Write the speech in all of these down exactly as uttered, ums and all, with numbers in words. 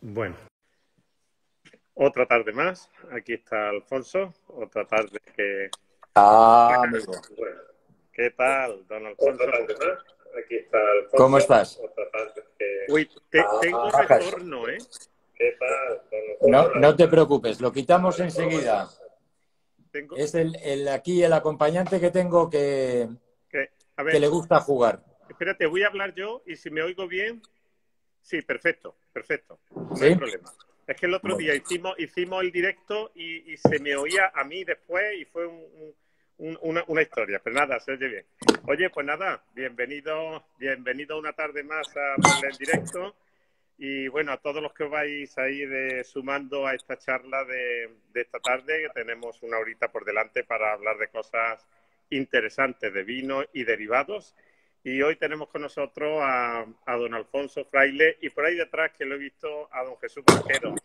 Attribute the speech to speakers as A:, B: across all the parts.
A: Bueno, otra tarde más. Aquí está Alfonso. Otra tarde que...
B: Ah, amigo.
A: Bueno, ¿qué tal, don Alfonso? Otra tarde más. Aquí está Alfonso.
B: ¿Cómo estás?
A: Otra tarde que... Uy, te,
B: Ah,
A: tengo
B: bajas.
A: retorno, ¿eh? ¿Qué tal, don Alfonso?
B: No, no te preocupes, lo quitamos enseguida.
A: Tengo...
B: Es el, el aquí el acompañante que tengo que,
A: que... A
B: que
A: ver,
B: le gusta jugar.
A: espérate, voy a hablar yo y si me oigo bien... Sí, perfecto, perfecto. No hay
B: ¿Sí?
A: problema. Es que el otro
B: Muy
A: día
B: bien.
A: hicimos, hicimos el directo y, y se me oía a mí después y fue un, un, una, una historia. Pero nada, se oye bien. Oye, pues nada, bienvenido, bienvenido una tarde más a Roble en Directo. Y bueno, a todos los que os vais a ir eh, sumando a esta charla de, de esta tarde, que tenemos una horita por delante para hablar de cosas interesantes de vino y derivados. Y hoy tenemos con nosotros a, a don Alfonso Fraile y por ahí detrás que lo he visto a don Jesús Barquero.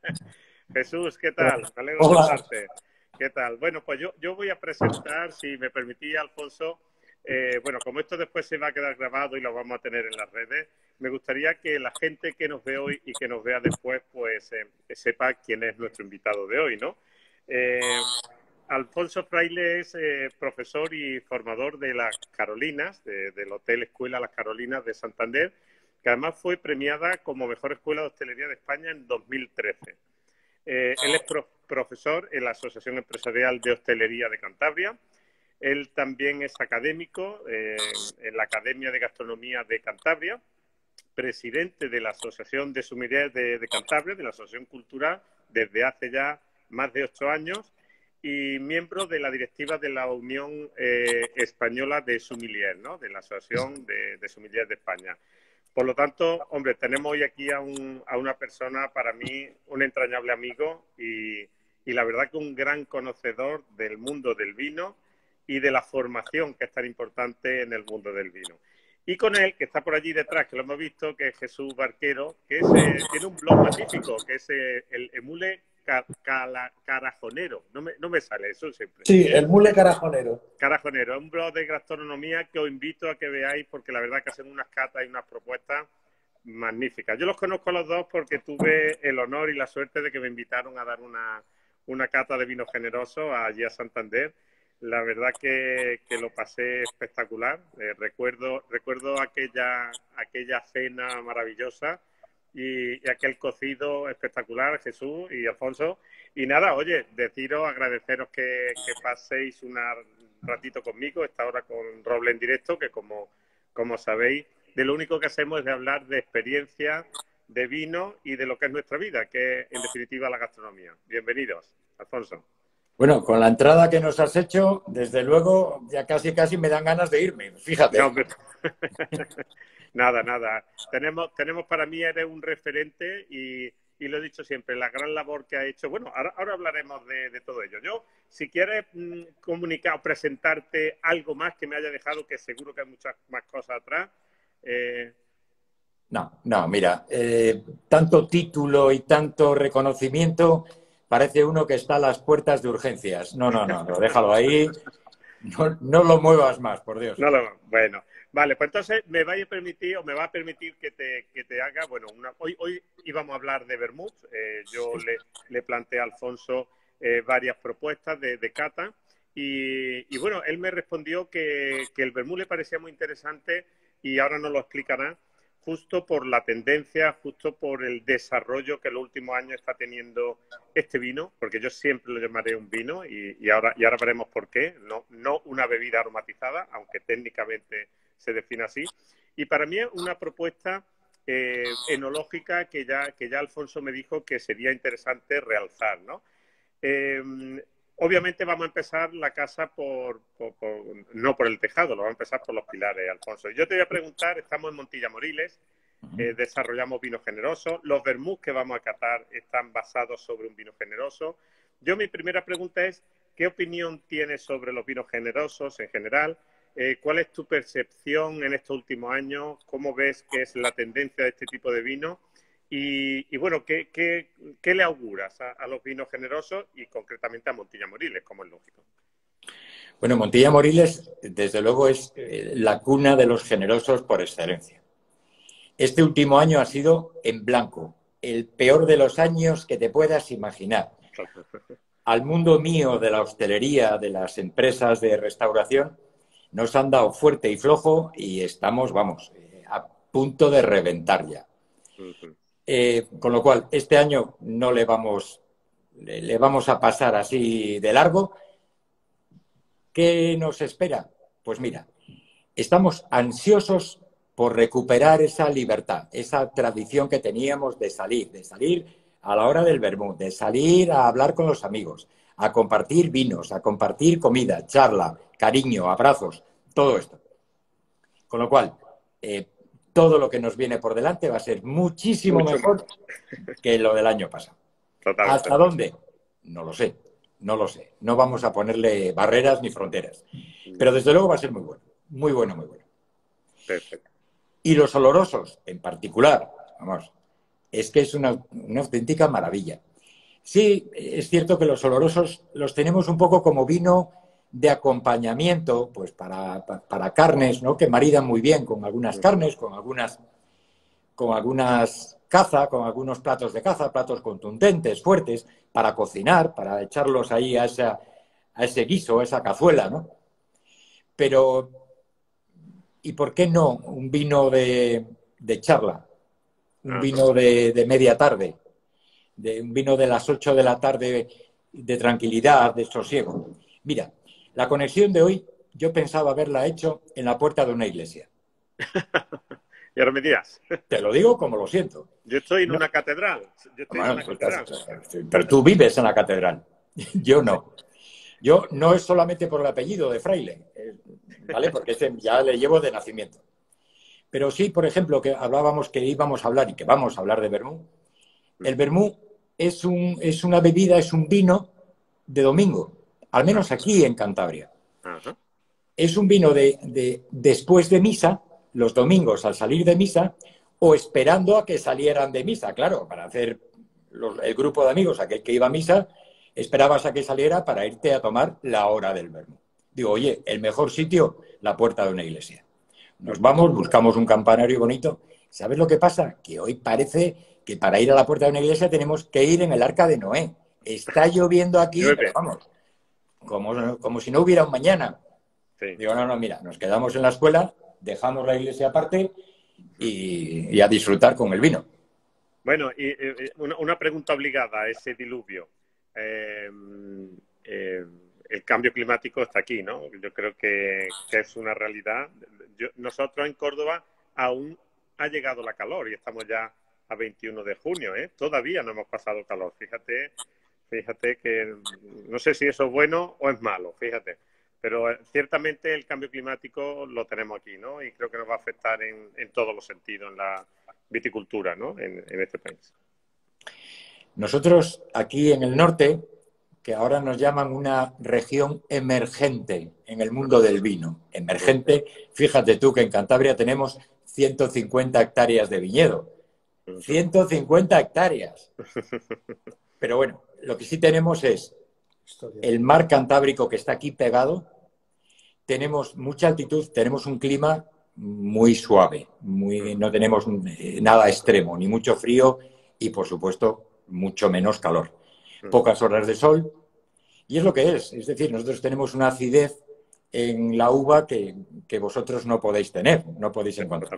A: Jesús, ¿qué tal? Me alegro de
B: Hola.
A: saludarte. ¿Qué tal? Bueno, pues yo, yo voy a presentar, si me permitía, Alfonso, eh, bueno, como esto después se va a quedar grabado y lo vamos a tener en las redes, me gustaría que la gente que nos ve hoy y que nos vea después, pues eh, sepa quién es nuestro invitado de hoy, ¿no? Eh, Alfonso Fraile es eh, profesor y formador de las Carolinas, de, del Hotel Escuela Las Carolinas de Santander, que además fue premiada como mejor escuela de hostelería de España en dos mil trece. Eh, él es pro profesor en la Asociación Empresarial de Hostelería de Cantabria. Él también es académico eh, en la Academia de Gastronomía de Cantabria, presidente de la Asociación de Sommeliers de, de Cantabria, de la Asociación Cultural, desde hace ya más de ocho años, y miembro de la directiva de la Unión eh, Española de Sommeliers, ¿no? De la Asociación de, de Sommeliers de España. Por lo tanto, hombre, tenemos hoy aquí a, un, a una persona, para mí, un entrañable amigo y, y la verdad que un gran conocedor del mundo del vino y de la formación que es tan importante en el mundo del vino. Y con él, que está por allí detrás, que lo hemos visto, que es Jesús Barquero, que es, eh, tiene un blog magnífico, que es eh, el Emule Car Cala Carajonero. No me, no me sale eso siempre.
C: Sí, el Mule Carajonero.
A: Carajonero, es un blog de gastronomía que os invito a que veáis porque la verdad que hacen unas catas y unas propuestas magníficas. Yo los conozco a los dos porque tuve el honor y la suerte de que me invitaron a dar una, una cata de vino generoso allí a Santander. La verdad que, que lo pasé espectacular. Eh, recuerdo recuerdo aquella, aquella cena maravillosa y, y aquel cocido espectacular, Jesús y Alfonso. Y nada, oye, deciros, agradeceros que, que paséis un ratito conmigo, esta hora con Roble en Directo, que como, como sabéis, de lo único que hacemos es de hablar de experiencia, de vino y de lo que es nuestra vida, que es en definitiva la gastronomía. Bienvenidos, Alfonso.
B: Bueno, con la entrada que nos has hecho, desde luego, ya casi casi me dan ganas de irme, fíjate.
A: No, hombre. Nada, nada. Tenemos, tenemos para mí, eres un referente y, y lo he dicho siempre, la gran labor que ha hecho. Bueno, ahora, ahora hablaremos de, de todo ello. Yo, si quieres mmm, comunicar o presentarte algo más que me haya dejado, que seguro que hay muchas más cosas atrás. Eh...
B: No, no, mira, eh, tanto título y tanto reconocimiento, parece uno que está a las puertas de urgencias. No, no, no, no déjalo ahí. No, no lo muevas más, por Dios.
A: No lo, bueno, vale, pues entonces me va a permitir o me va a permitir que te, que te haga, bueno, una, hoy, hoy íbamos a hablar de vermut, eh, yo le, le planteé a Alfonso eh, varias propuestas de, de cata y, y bueno, él me respondió que, que el vermut le parecía muy interesante y ahora nos lo explicará, justo por la tendencia, justo por el desarrollo que en los últimos años está teniendo este vino, porque yo siempre lo llamaré un vino y, y, ahora, y ahora veremos por qué, no, no una bebida aromatizada, aunque técnicamente se define así. Y para mí es una propuesta eh, enológica que ya, que ya Alfonso me dijo que sería interesante realzar, ¿no? Eh, Obviamente vamos a empezar la casa por, por, por, no por el tejado, lo vamos a empezar por los pilares, Alfonso. Yo te voy a preguntar, estamos en Montilla Moriles, eh, desarrollamos vinos generosos, los vermús que vamos a catar están basados sobre un vino generoso. Yo mi primera pregunta es, ¿qué opinión tienes sobre los vinos generosos en general? Eh, ¿Cuál es tu percepción en estos últimos años? ¿Cómo ves que es la tendencia de este tipo de vino? Y, y bueno, ¿qué, qué, qué le auguras a, a los vinos generosos y concretamente a Montilla Moriles, como es lógico?
B: Bueno, Montilla Moriles, desde luego, es la cuna de los generosos por excelencia. Este último año ha sido en blanco, el peor de los años que te puedas imaginar. Al mundo mío de la hostelería, de las empresas de restauración, nos han dado fuerte y flojo y estamos, vamos, a punto de reventar ya. Eh, con lo cual, este año no le vamos, le, le vamos a pasar así de largo. ¿Qué nos espera? Pues mira, estamos ansiosos por recuperar esa libertad, esa tradición que teníamos de salir, de salir a la hora del vermut, de salir a hablar con los amigos, a compartir vinos, a compartir comida, charla, cariño, abrazos, todo esto. Con lo cual, eh, todo lo que nos viene por delante va a ser muchísimo
A: Mucho
B: mejor
A: más.
B: que lo del año pasado.
A: Totalmente.
B: ¿Hasta dónde? No lo sé, no lo sé. No vamos a ponerle barreras ni fronteras. Pero desde luego va a ser muy bueno, muy bueno, muy bueno.
A: Perfecto.
B: Y los olorosos, en particular, vamos, es que es una, una auténtica maravilla. Sí, es cierto que los olorosos los tenemos un poco como vino de acompañamiento, pues para, para carnes, ¿no? Que maridan muy bien con algunas carnes, con algunas, con algunas caza, con algunos platos de caza, platos contundentes, fuertes, para cocinar, para echarlos ahí a, esa, a ese guiso, a esa cazuela, ¿no? Pero, ¿y por qué no un vino de, de charla? Un vino de, de media tarde, de un vino de las ocho de la tarde de tranquilidad, de sosiego. Mira, la conexión de hoy yo pensaba haberla hecho en la puerta de una iglesia.
A: Y ahora me dirás.
B: Te lo digo como lo siento.
A: Yo estoy en
B: No.
A: una catedral. Yo estoy
B: Bueno,
A: en una
B: pues
A: catedral.
B: estás, pero tú vives en la catedral. Yo no. Yo no es solamente por el apellido de fraile, ¿vale? Porque ese ya le llevo de nacimiento. Pero sí, por ejemplo, que hablábamos que íbamos a hablar y que vamos a hablar de vermú. El vermú es, un, es una bebida, es un vino de domingo, al menos aquí en Cantabria.
A: Ajá.
B: Es un vino de, de después de misa, los domingos al salir de misa, o esperando a que salieran de misa, claro, para hacer los, el grupo de amigos, aquel que iba a misa, esperabas a que saliera para irte a tomar la hora del vermú. Digo, oye, el mejor sitio, la puerta de una iglesia. Nos vamos, buscamos un campanario bonito. ¿Sabes lo que pasa? Que hoy parece que para ir a la puerta de una iglesia tenemos que ir en el arca de Noé. Está lloviendo aquí, pero vamos, como, como si no hubiera un mañana. Sí. Digo, no, no, mira, nos quedamos en la escuela, dejamos la iglesia aparte y, y a disfrutar con el vino.
A: Bueno, y eh, una, una pregunta obligada a ese diluvio. Eh, eh, el cambio climático está aquí, ¿no? Yo creo que, que es una realidad. Yo, nosotros en Córdoba aún ha llegado la calor y estamos ya a veintiuno de junio, ¿eh? Todavía no hemos pasado calor. Fíjate, fíjate que no sé si eso es bueno o es malo, fíjate. Pero eh, ciertamente el cambio climático lo tenemos aquí, ¿no? Y creo que nos va a afectar en, en todos los sentidos, en la viticultura, ¿no? En, en este país.
B: Nosotros aquí en el norte, que ahora nos llaman una región emergente en el mundo del vino. Emergente, fíjate tú que en Cantabria tenemos ciento cincuenta hectáreas de viñedo. ciento cincuenta hectáreas. Pero bueno, lo que sí tenemos es el mar Cantábrico que está aquí pegado. Tenemos mucha altitud, tenemos un clima muy suave, muy, no tenemos nada extremo, ni mucho frío y, por supuesto, mucho menos calor. Pocas horas de sol y es lo que es. Es decir, nosotros tenemos una acidez en la uva que, que vosotros no podéis tener, no podéis encontrar.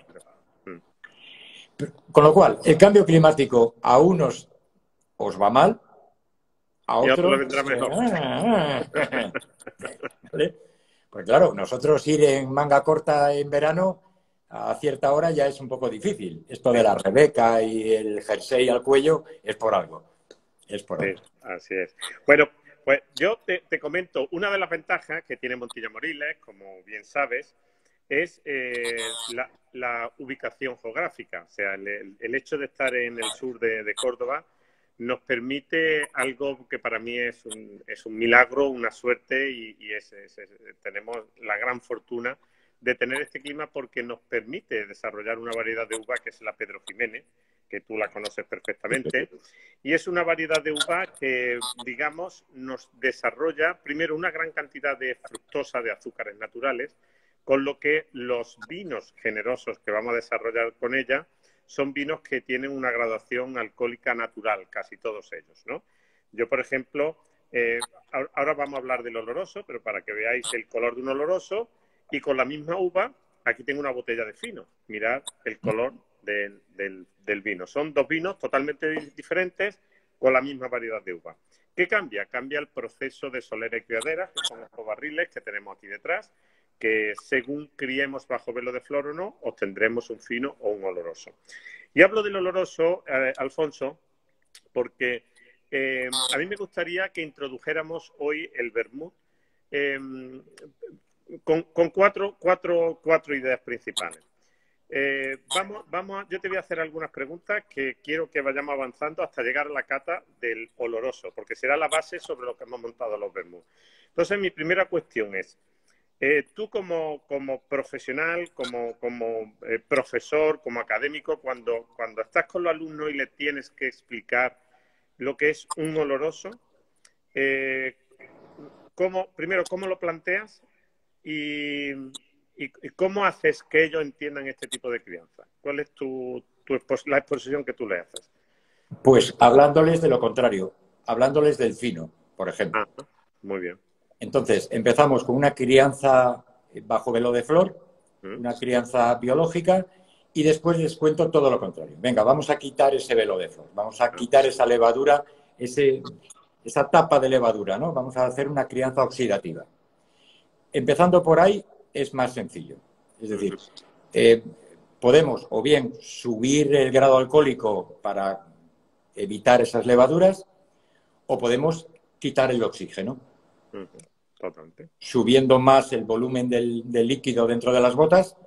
B: Con lo cual, el cambio climático a unos os va mal, a otros...
A: Y a otros le vendrá mejor.
B: ¿Vale? Pues claro, nosotros ir en manga corta en verano a cierta hora ya es un poco difícil. Esto de la Rebeca y el jersey al cuello es por algo. Es por algo.
A: Sí, así es. Bueno, pues yo te, te comento, una de las ventajas que tiene Montilla Moriles, como bien sabes, es eh, la, la ubicación geográfica. O sea, el, el hecho de estar en el sur de, de Córdoba nos permite algo que para mí es un, es un milagro, una suerte y, y es, es, es, tenemos la gran fortuna de tener este clima porque nos permite desarrollar una variedad de uva que es la Pedro Jiménez, que tú la conoces perfectamente, y es una variedad de uva que, digamos, nos desarrolla primero una gran cantidad de fructosa, de azúcares naturales, con lo que los vinos generosos que vamos a desarrollar con ella son vinos que tienen una graduación alcohólica natural, casi todos ellos, ¿no? Yo, por ejemplo, eh, ahora vamos a hablar del oloroso, pero para que veáis el color de un oloroso, y con la misma uva, aquí tengo una botella de fino. Mirad el color de, del, del vino. Son dos vinos totalmente diferentes con la misma variedad de uva. ¿Qué cambia? Cambia el proceso de solera y criadera, que son estos barriles que tenemos aquí detrás, que según criemos bajo velo de flor o no, obtendremos un fino o un oloroso. Y hablo del oloroso, eh, Alfonso, porque eh, a mí me gustaría que introdujéramos hoy el vermut eh, con, con cuatro, cuatro, cuatro ideas principales. Eh, vamos, vamos a, yo te voy a hacer algunas preguntas que quiero que vayamos avanzando hasta llegar a la cata del oloroso, porque será la base sobre lo que hemos montado los vermut. Entonces, mi primera cuestión es, eh, tú como, como profesional, como, como eh, profesor, como académico, cuando, cuando estás con los alumnos y les tienes que explicar lo que es un oloroso, eh, ¿cómo, primero, ¿cómo lo planteas? Y... ¿Y cómo haces que ellos entiendan este tipo de crianza? ¿Cuál es tu, tu, la exposición que tú le haces?
B: Pues hablándoles de lo contrario, hablándoles del fino, por ejemplo.
A: Ah, muy bien.
B: Entonces, empezamos con una crianza bajo velo de flor, ¿Mm? Una crianza biológica, y después les cuento todo lo contrario. Venga, vamos a quitar ese velo de flor, vamos a quitar esa levadura, ese, esa tapa de levadura, ¿no? Vamos a hacer una crianza oxidativa. Empezando por ahí, es más sencillo. Es decir, eh, podemos o bien subir el grado alcohólico para evitar esas levaduras o podemos quitar el oxígeno.
A: Totalmente.
B: Subiendo más el volumen del, del líquido dentro de las botas,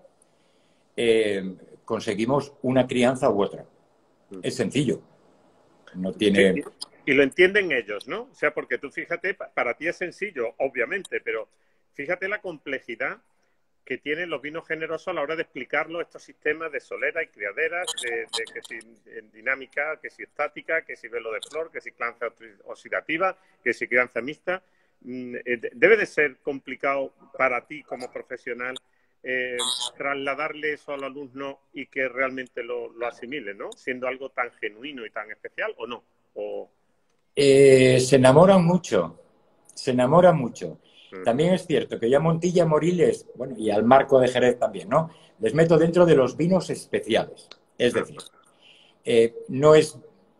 B: eh, conseguimos una crianza u otra. Es sencillo. No tiene...
A: Sí, y lo entienden ellos, ¿no? O sea, porque tú fíjate, para ti es sencillo, obviamente, pero fíjate la complejidad que tienen los vinos generosos a la hora de explicarlo, estos sistemas de solera y criaderas, de, de que si en dinámica, que si estática, que si velo de flor, que si crianza oxidativa, que si crianza mixta. Debe de ser complicado para ti como profesional eh, trasladarle eso al alumno y que realmente lo, lo asimile, ¿no? Siendo algo tan genuino y tan especial, ¿o no? O...
B: Eh, se enamoran mucho, se enamoran mucho. También es cierto que yo a Montilla Moriles, bueno, y al Marco de Jerez también, ¿no? Les meto dentro de los vinos especiales. Es decir, eh, no es,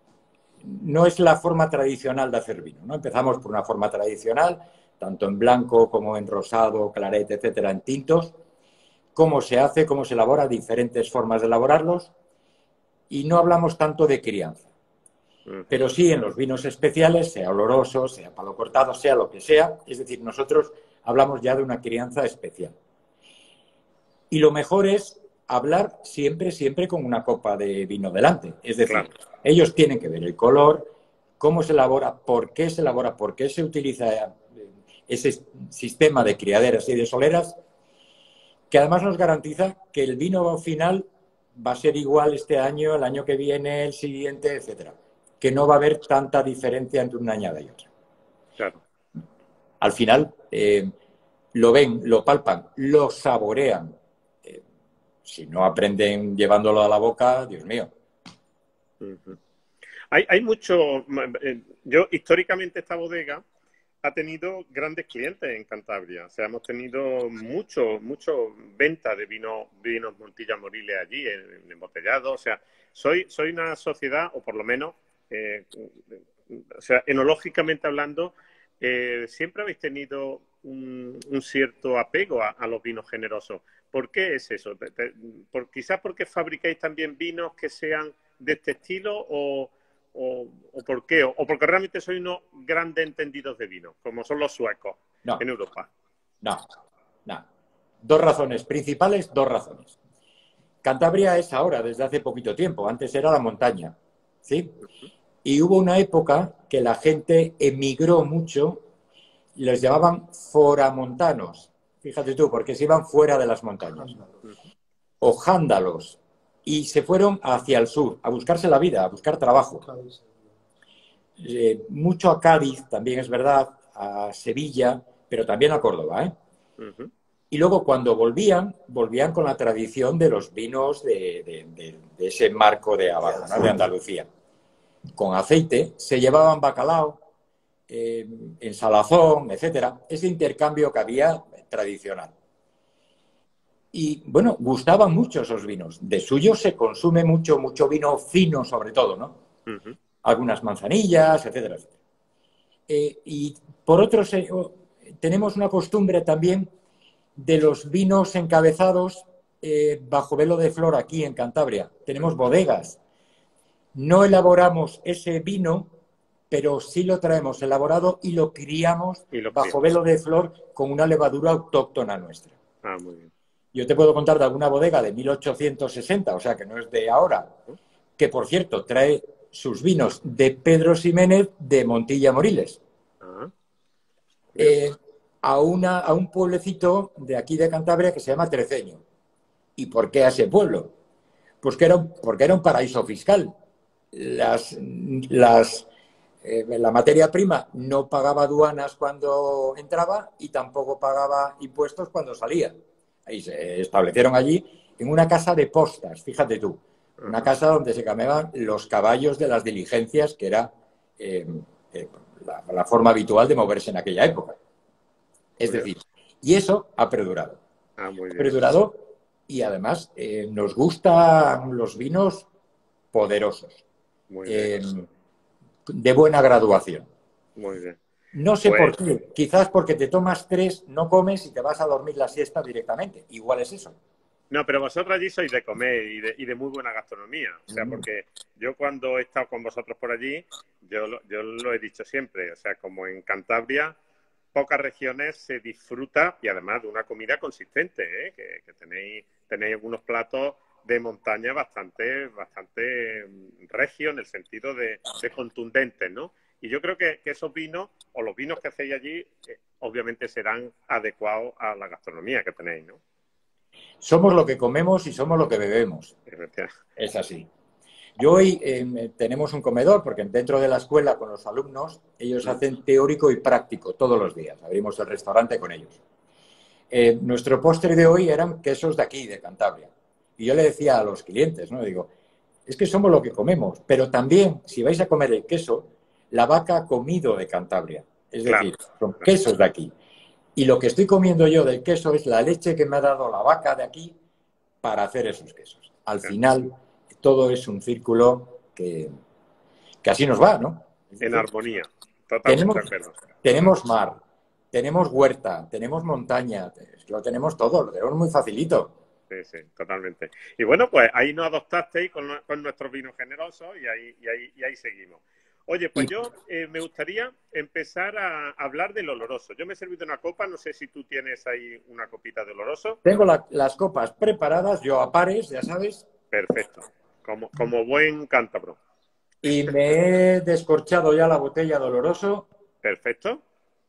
B: no es la forma tradicional de hacer vino, ¿no? Empezamos por una forma tradicional, tanto en blanco como en rosado, claret, etcétera, en tintos. Cómo se hace, cómo se elabora, diferentes formas de elaborarlos. Y no hablamos tanto de crianza. Pero sí en los vinos especiales, sea oloroso, sea palo cortado, sea lo que sea. Es decir, nosotros hablamos ya de una crianza especial. Y lo mejor es hablar siempre, siempre con una copa de vino delante. Es decir, claro, ellos tienen que ver el color, cómo se elabora, por qué se elabora, por qué se utiliza ese sistema de criaderas y de soleras, que además nos garantiza que el vino final va a ser igual este año, el año que viene, el siguiente, etcétera. Que no va a haber tanta diferencia entre una añada y otra.
A: Claro.
B: Al final, eh, lo ven, lo palpan, lo saborean. Eh, si no aprenden llevándolo a la boca, Dios mío.
A: Uh-huh. Hay, hay mucho... Yo, históricamente, esta bodega ha tenido grandes clientes en Cantabria. O sea, hemos tenido mucho, mucho venta de vino, vinos Montilla Moriles allí, en, en embotellado. O sea, soy, soy una sociedad, o por lo menos... Eh, o sea, enológicamente hablando, eh, siempre habéis tenido un, un cierto apego a, a los vinos generosos. ¿Por qué es eso? Te, te, por, ¿Quizás porque fabricáis también vinos que sean de este estilo o, o, o por qué? O, o porque realmente sois unos grandes entendidos de vino, como son los suecos
B: no,
A: en Europa.
B: No, no. Dos razones principales, dos razones. Cantabria es ahora, desde hace poquito tiempo. Antes era la montaña, ¿sí? Uh-huh. Y hubo una época que la gente emigró mucho, y les llamaban foramontanos. Fíjate tú, porque se iban fuera de las montañas. O jándalos. Y se fueron hacia el sur, a buscarse la vida, a buscar trabajo. Eh, mucho a Cádiz, también es verdad, a Sevilla, pero también a Córdoba, ¿eh? Uh-huh. Y luego cuando volvían, volvían con la tradición de los vinos de, de, de, de ese marco de abajo, ¿no? De Andalucía. Con aceite, se llevaban bacalao, eh, en salazón, etcétera. Ese intercambio que había tradicional. Y bueno, gustaban mucho esos vinos. De suyo se consume mucho, mucho vino fino sobre todo, ¿no?
A: Uh-huh.
B: Algunas manzanillas, etcétera, etcétera. Eh, y por otro, se, oh, tenemos una costumbre también de los vinos encabezados eh, bajo velo de flor aquí en Cantabria. Tenemos bodegas. No elaboramos ese vino, pero sí lo traemos elaborado y lo criamos
A: Y lo
B: bajo
A: criamos.
B: velo de flor con una levadura autóctona nuestra.
A: Ah, muy bien.
B: Yo te puedo contar de alguna bodega de mil ochocientos sesenta, o sea que no es de ahora, que por cierto trae sus vinos de Pedro Ximénez de Montilla Moriles,
A: Ah,
B: eh, a, una, a un pueblecito de aquí de Cantabria que se llama Treceño. ¿Y por qué a ese pueblo? Pues que era un, porque era un paraíso fiscal. Las, las, eh, la materia prima no pagaba aduanas cuando entraba y tampoco pagaba impuestos cuando salía. Y se establecieron allí en una casa de postas, fíjate tú, una casa donde se cambiaban los caballos de las diligencias, que era eh, eh, la, la forma habitual de moverse en aquella época. Es decir, y eso ha perdurado.
A: Ah, muy
B: Ha
A: bien.
B: perdurado y además eh, nos gustan los vinos poderosos,
A: Muy
B: eh,
A: bien.
B: de buena graduación.
A: Muy bien.
B: No sé
A: Pues,
B: por qué, quizás porque te tomas tres, no comes y te vas a dormir la siesta directamente. Igual es eso.
A: no, pero vosotros allí sois de comer y de, y de muy buena gastronomía. O sea, porque yo cuando he estado con vosotros por allí, yo, lo- yo lo he dicho siempre. O sea, como en Cantabria, pocas regiones se disfruta y además de una comida consistente, ¿eh? Que, que tenéis, tenéis algunos platos de montaña bastante, bastante mm, regio en el sentido de, de contundentes, ¿no? Y yo creo que, que esos vinos, o los vinos que hacéis allí, eh, obviamente serán adecuados a la gastronomía que tenéis, ¿no?
B: Somos lo que comemos y somos lo que bebemos.
A: Efectivamente.
B: Es así. Yo hoy eh, tenemos un comedor, porque dentro de la escuela con los alumnos, ellos hacen teórico y práctico todos los días. Abrimos el restaurante con ellos. Eh, nuestro postre de hoy eran quesos de aquí, de Cantabria. Y yo le decía a los clientes, ¿no? Digo, es que somos lo que comemos, pero también, si vais a comer el queso, la vaca ha comido de Cantabria. Es
A: Claro,
B: decir, son
A: claro.
B: quesos de aquí. Y lo que estoy comiendo yo del queso es la leche que me ha dado la vaca de aquí para hacer esos quesos. Al
A: Claro.
B: final, todo es un círculo que, que así nos va, ¿no? Es
A: En
B: decir,
A: armonía. Totalmente
B: tenemos,
A: de acuerdo.
B: tenemos mar, tenemos huerta, tenemos montaña, lo tenemos todo, lo tenemos muy facilito.
A: Sí, sí, totalmente. Y bueno, pues ahí nos adoptasteis con, con nuestros vinos generosos y ahí, y ahí, y ahí seguimos. Oye, pues
B: Y
A: yo eh, me gustaría empezar a hablar del oloroso. Yo me he servido una copa, no sé si tú tienes ahí una copita de oloroso.
B: tengo la, las copas preparadas, yo a pares, ya sabes,
A: Perfecto, como, como buen cántabro.
B: y me he descorchado ya la botella doloroso.
A: Perfecto.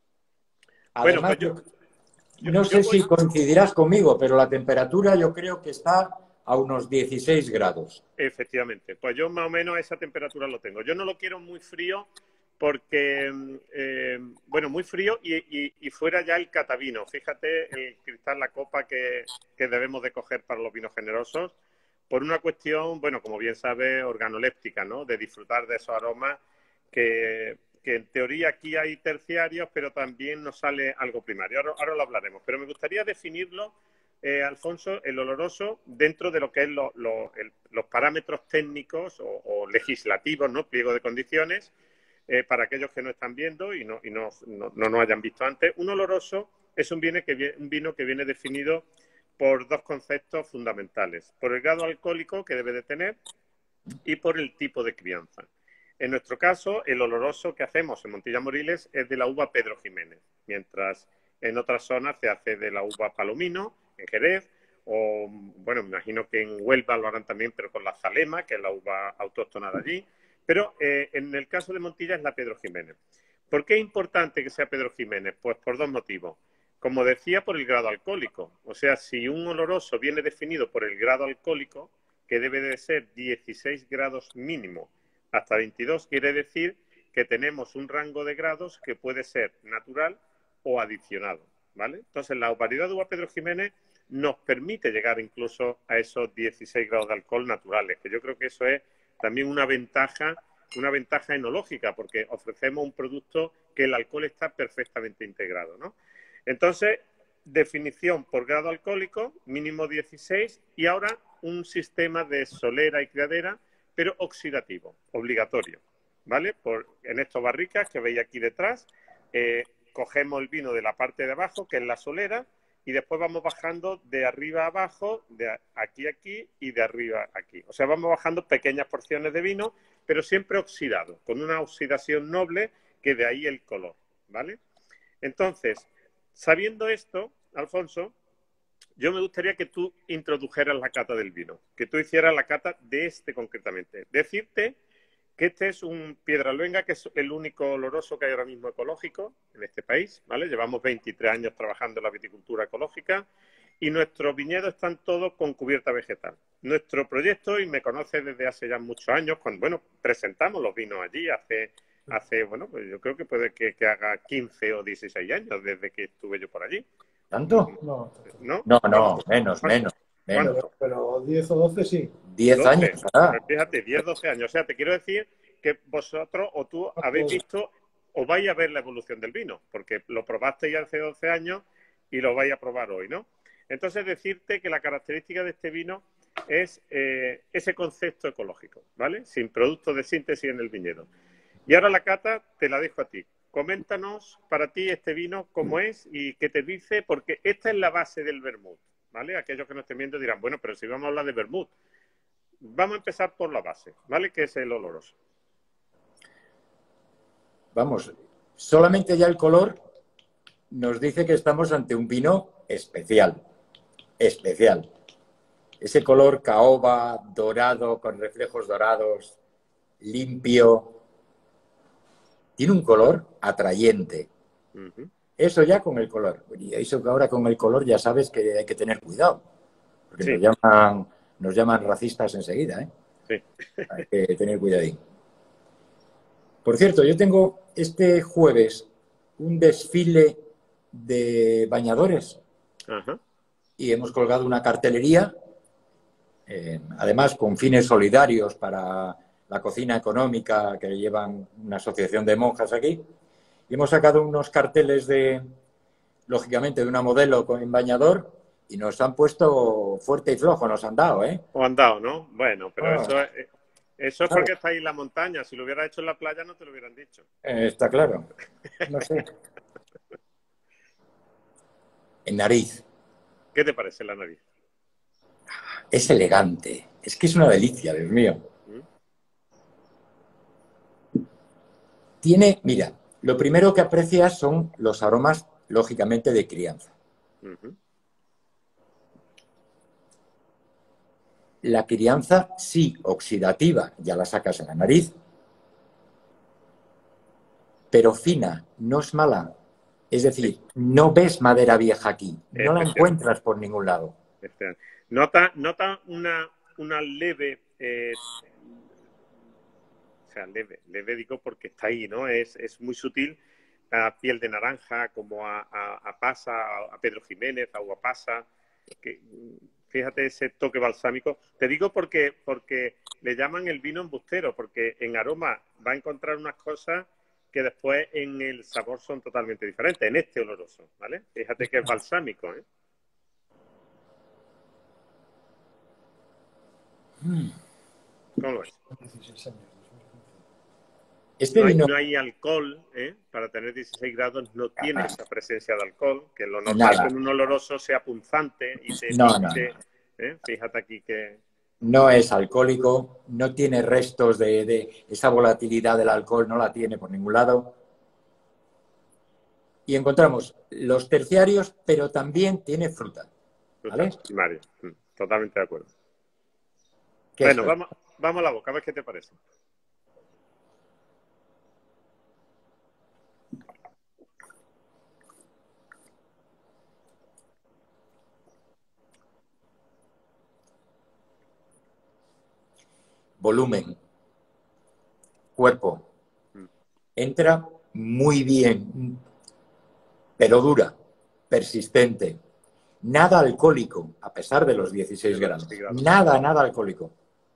A: Bueno,
B: Además,
A: pues yo,
B: yo,
A: yo,
B: no
A: yo
B: sé
A: voy,
B: si coincidirás conmigo, pero la temperatura yo creo que está a unos dieciséis grados.
A: efectivamente, pues yo más o menos a esa temperatura lo tengo. Yo no lo quiero muy frío porque, eh, bueno, muy frío y, y, y, fuera ya el catavino. Fíjate el cristal, la copa que, que debemos de coger para los vinos generosos, por una cuestión, bueno, como bien sabes, organoléptica, ¿no? De disfrutar de esos aromas que, que en teoría aquí hay terciarios, pero también nos sale algo primario. Ahora, ahora lo hablaremos, pero me gustaría definirlo, eh, Alfonso, el oloroso dentro de lo que es lo, lo, el, los parámetros técnicos o, o legislativos, ¿no? Pliego de condiciones. Eh, para aquellos que no están viendo y no, y no, no, no nos hayan visto antes, un oloroso es un, viene que, un vino que viene definido por dos conceptos fundamentales, por el grado alcohólico que debe de tener y por el tipo de crianza. En nuestro caso, el oloroso que hacemos en Montilla Moriles es de la uva Pedro Ximénez, mientras en otras zonas se hace de la uva Palomino, en Jerez, o, bueno, me imagino que en Huelva lo harán también, pero con la Zalema, que es la uva autóctona de allí. Pero eh, en el caso de Montilla es la Pedro Ximénez. ¿Por qué es importante que sea Pedro Ximénez? Pues por dos motivos. Como decía, por el grado alcohólico. O sea, si un oloroso viene definido por el grado alcohólico, que debe de ser dieciséis grados mínimo hasta veintidós, quiere decir que tenemos un rango de grados que puede ser natural o adicionado. ¿vale? Entonces, la variedad de uva Pedro Ximénez nos permite llegar incluso a esos dieciséis grados de alcohol naturales, que yo creo que eso es también una ventaja, una ventaja enológica, porque ofrecemos un producto que el alcohol está perfectamente integrado, ¿no? Entonces, definición por grado alcohólico, mínimo dieciséis, y ahora un sistema de solera y criadera, pero oxidativo, obligatorio, ¿vale? Por, en estos barricas que veis aquí detrás, eh, cogemos el vino de la parte de abajo, que es la solera, y después vamos bajando de arriba a abajo, de aquí a aquí y de arriba a aquí. O sea, vamos bajando pequeñas porciones de vino, pero siempre oxidado, con una oxidación noble, que de ahí el color, ¿vale? Entonces, sabiendo esto, Alfonso, yo me gustaría que tú introdujeras la cata del vino, que tú hicieras la cata de este concretamente. Decirte que este es un Piedraluenga, que es el único oloroso que hay ahora mismo ecológico en este país, ¿vale? Llevamos veintitrés años trabajando en la viticultura ecológica y nuestros viñedos están todos con cubierta vegetal. Nuestro proyecto, y me conoce desde hace ya muchos años, cuando, bueno, presentamos los vinos allí hace, hace bueno, pues yo creo que puede que, que haga quince o dieciséis años desde que estuve yo por allí.
B: ¿Tanto?
C: No,
A: ¿No?
B: No, no, menos, menos, menos.
C: pero, pero diez o doce sí.
B: Diez
A: doce.
B: años, ¿verdad?
A: Pues fíjate, diez, doce años. O sea, te quiero decir que vosotros o tú habéis visto o vais a ver la evolución del vino, porque lo probasteis hace doce años y lo vais a probar hoy, ¿no? Entonces, decirte que la característica de este vino es eh, ese concepto ecológico, ¿vale? Sin productos de síntesis en el viñedo. Y ahora la cata te la dejo a ti. Coméntanos para ti este vino cómo es y qué te dice, porque esta es la base del vermut, ¿vale? Aquellos que nos estén viendo dirán, bueno, pero si vamos a hablar de vermut, vamos a empezar por la base, ¿vale? Que es el oloroso.
B: Vamos, solamente ya el color nos dice que estamos ante un vino especial, especial. Ese color caoba, dorado, con reflejos dorados, limpio. Tiene un color atrayente. Uh-huh. Eso ya con el color. Y eso que ahora con el color ya sabes que hay que tener cuidado. Porque sí. nos llaman, nos llaman racistas enseguida, ¿eh? Sí. Hay que tener cuidadín. Por cierto, yo tengo este jueves un desfile de bañadores. Uh-huh. Y hemos colgado una cartelería, eh, además con fines solidarios para la cocina económica que llevan una asociación de monjas aquí. Y hemos sacado unos carteles de, lógicamente, de una modelo en bañador y nos han puesto fuerte y flojo, nos han dado, ¿eh?
A: O han dado, ¿no? Bueno, pero ah. eso es, eso es porque está ahí en la montaña. Si lo hubiera hecho en la playa no te lo hubieran dicho.
B: Eh, está claro. No sé. En nariz.
A: ¿Qué te parece la nariz?
B: Es elegante. Es que es una delicia, Dios mío. Tiene, mira, lo primero que aprecias son los aromas, lógicamente, de crianza. Uh-huh. La crianza, sí, oxidativa, ya la sacas en la nariz, pero fina, no es mala. Es decir, no ves madera vieja aquí, no la encuentras por ningún lado.
A: Nota, nota una, una leve... Eh... O sea, leve, leve digo porque está ahí, ¿no? Es, es muy sutil, a piel de naranja, como a, a, a pasa, a Pedro Ximénez, a uva pasa. Que, fíjate ese toque balsámico. Te digo porque, porque le llaman el vino embustero, porque en aroma va a encontrar unas cosas que después en el sabor son totalmente diferentes, en este oloroso, ¿vale? Fíjate que es balsámico, ¿eh? ¿Cómo lo ves?
B: Este
A: no, hay,
B: vino...
A: no hay alcohol, ¿eh? Para tener dieciséis grados no tiene esa presencia de alcohol, que lo normal es que en un oloroso sea punzante y se
B: no, no,
A: pinte,
B: no.
A: ¿eh? Fíjate aquí que...
B: No es alcohólico, no tiene restos de, de esa volatilidad del alcohol, no la tiene por ningún lado. Y encontramos los terciarios, pero también tiene fruta. ¿Vale?
A: Mario, totalmente de acuerdo. Bueno, vamos, vamos a la boca, a ver qué te parece.
B: Volumen, cuerpo, entra muy bien, pero dura. persistente, nada alcohólico, a pesar de los dieciséis grados. Nada, nada alcohólico.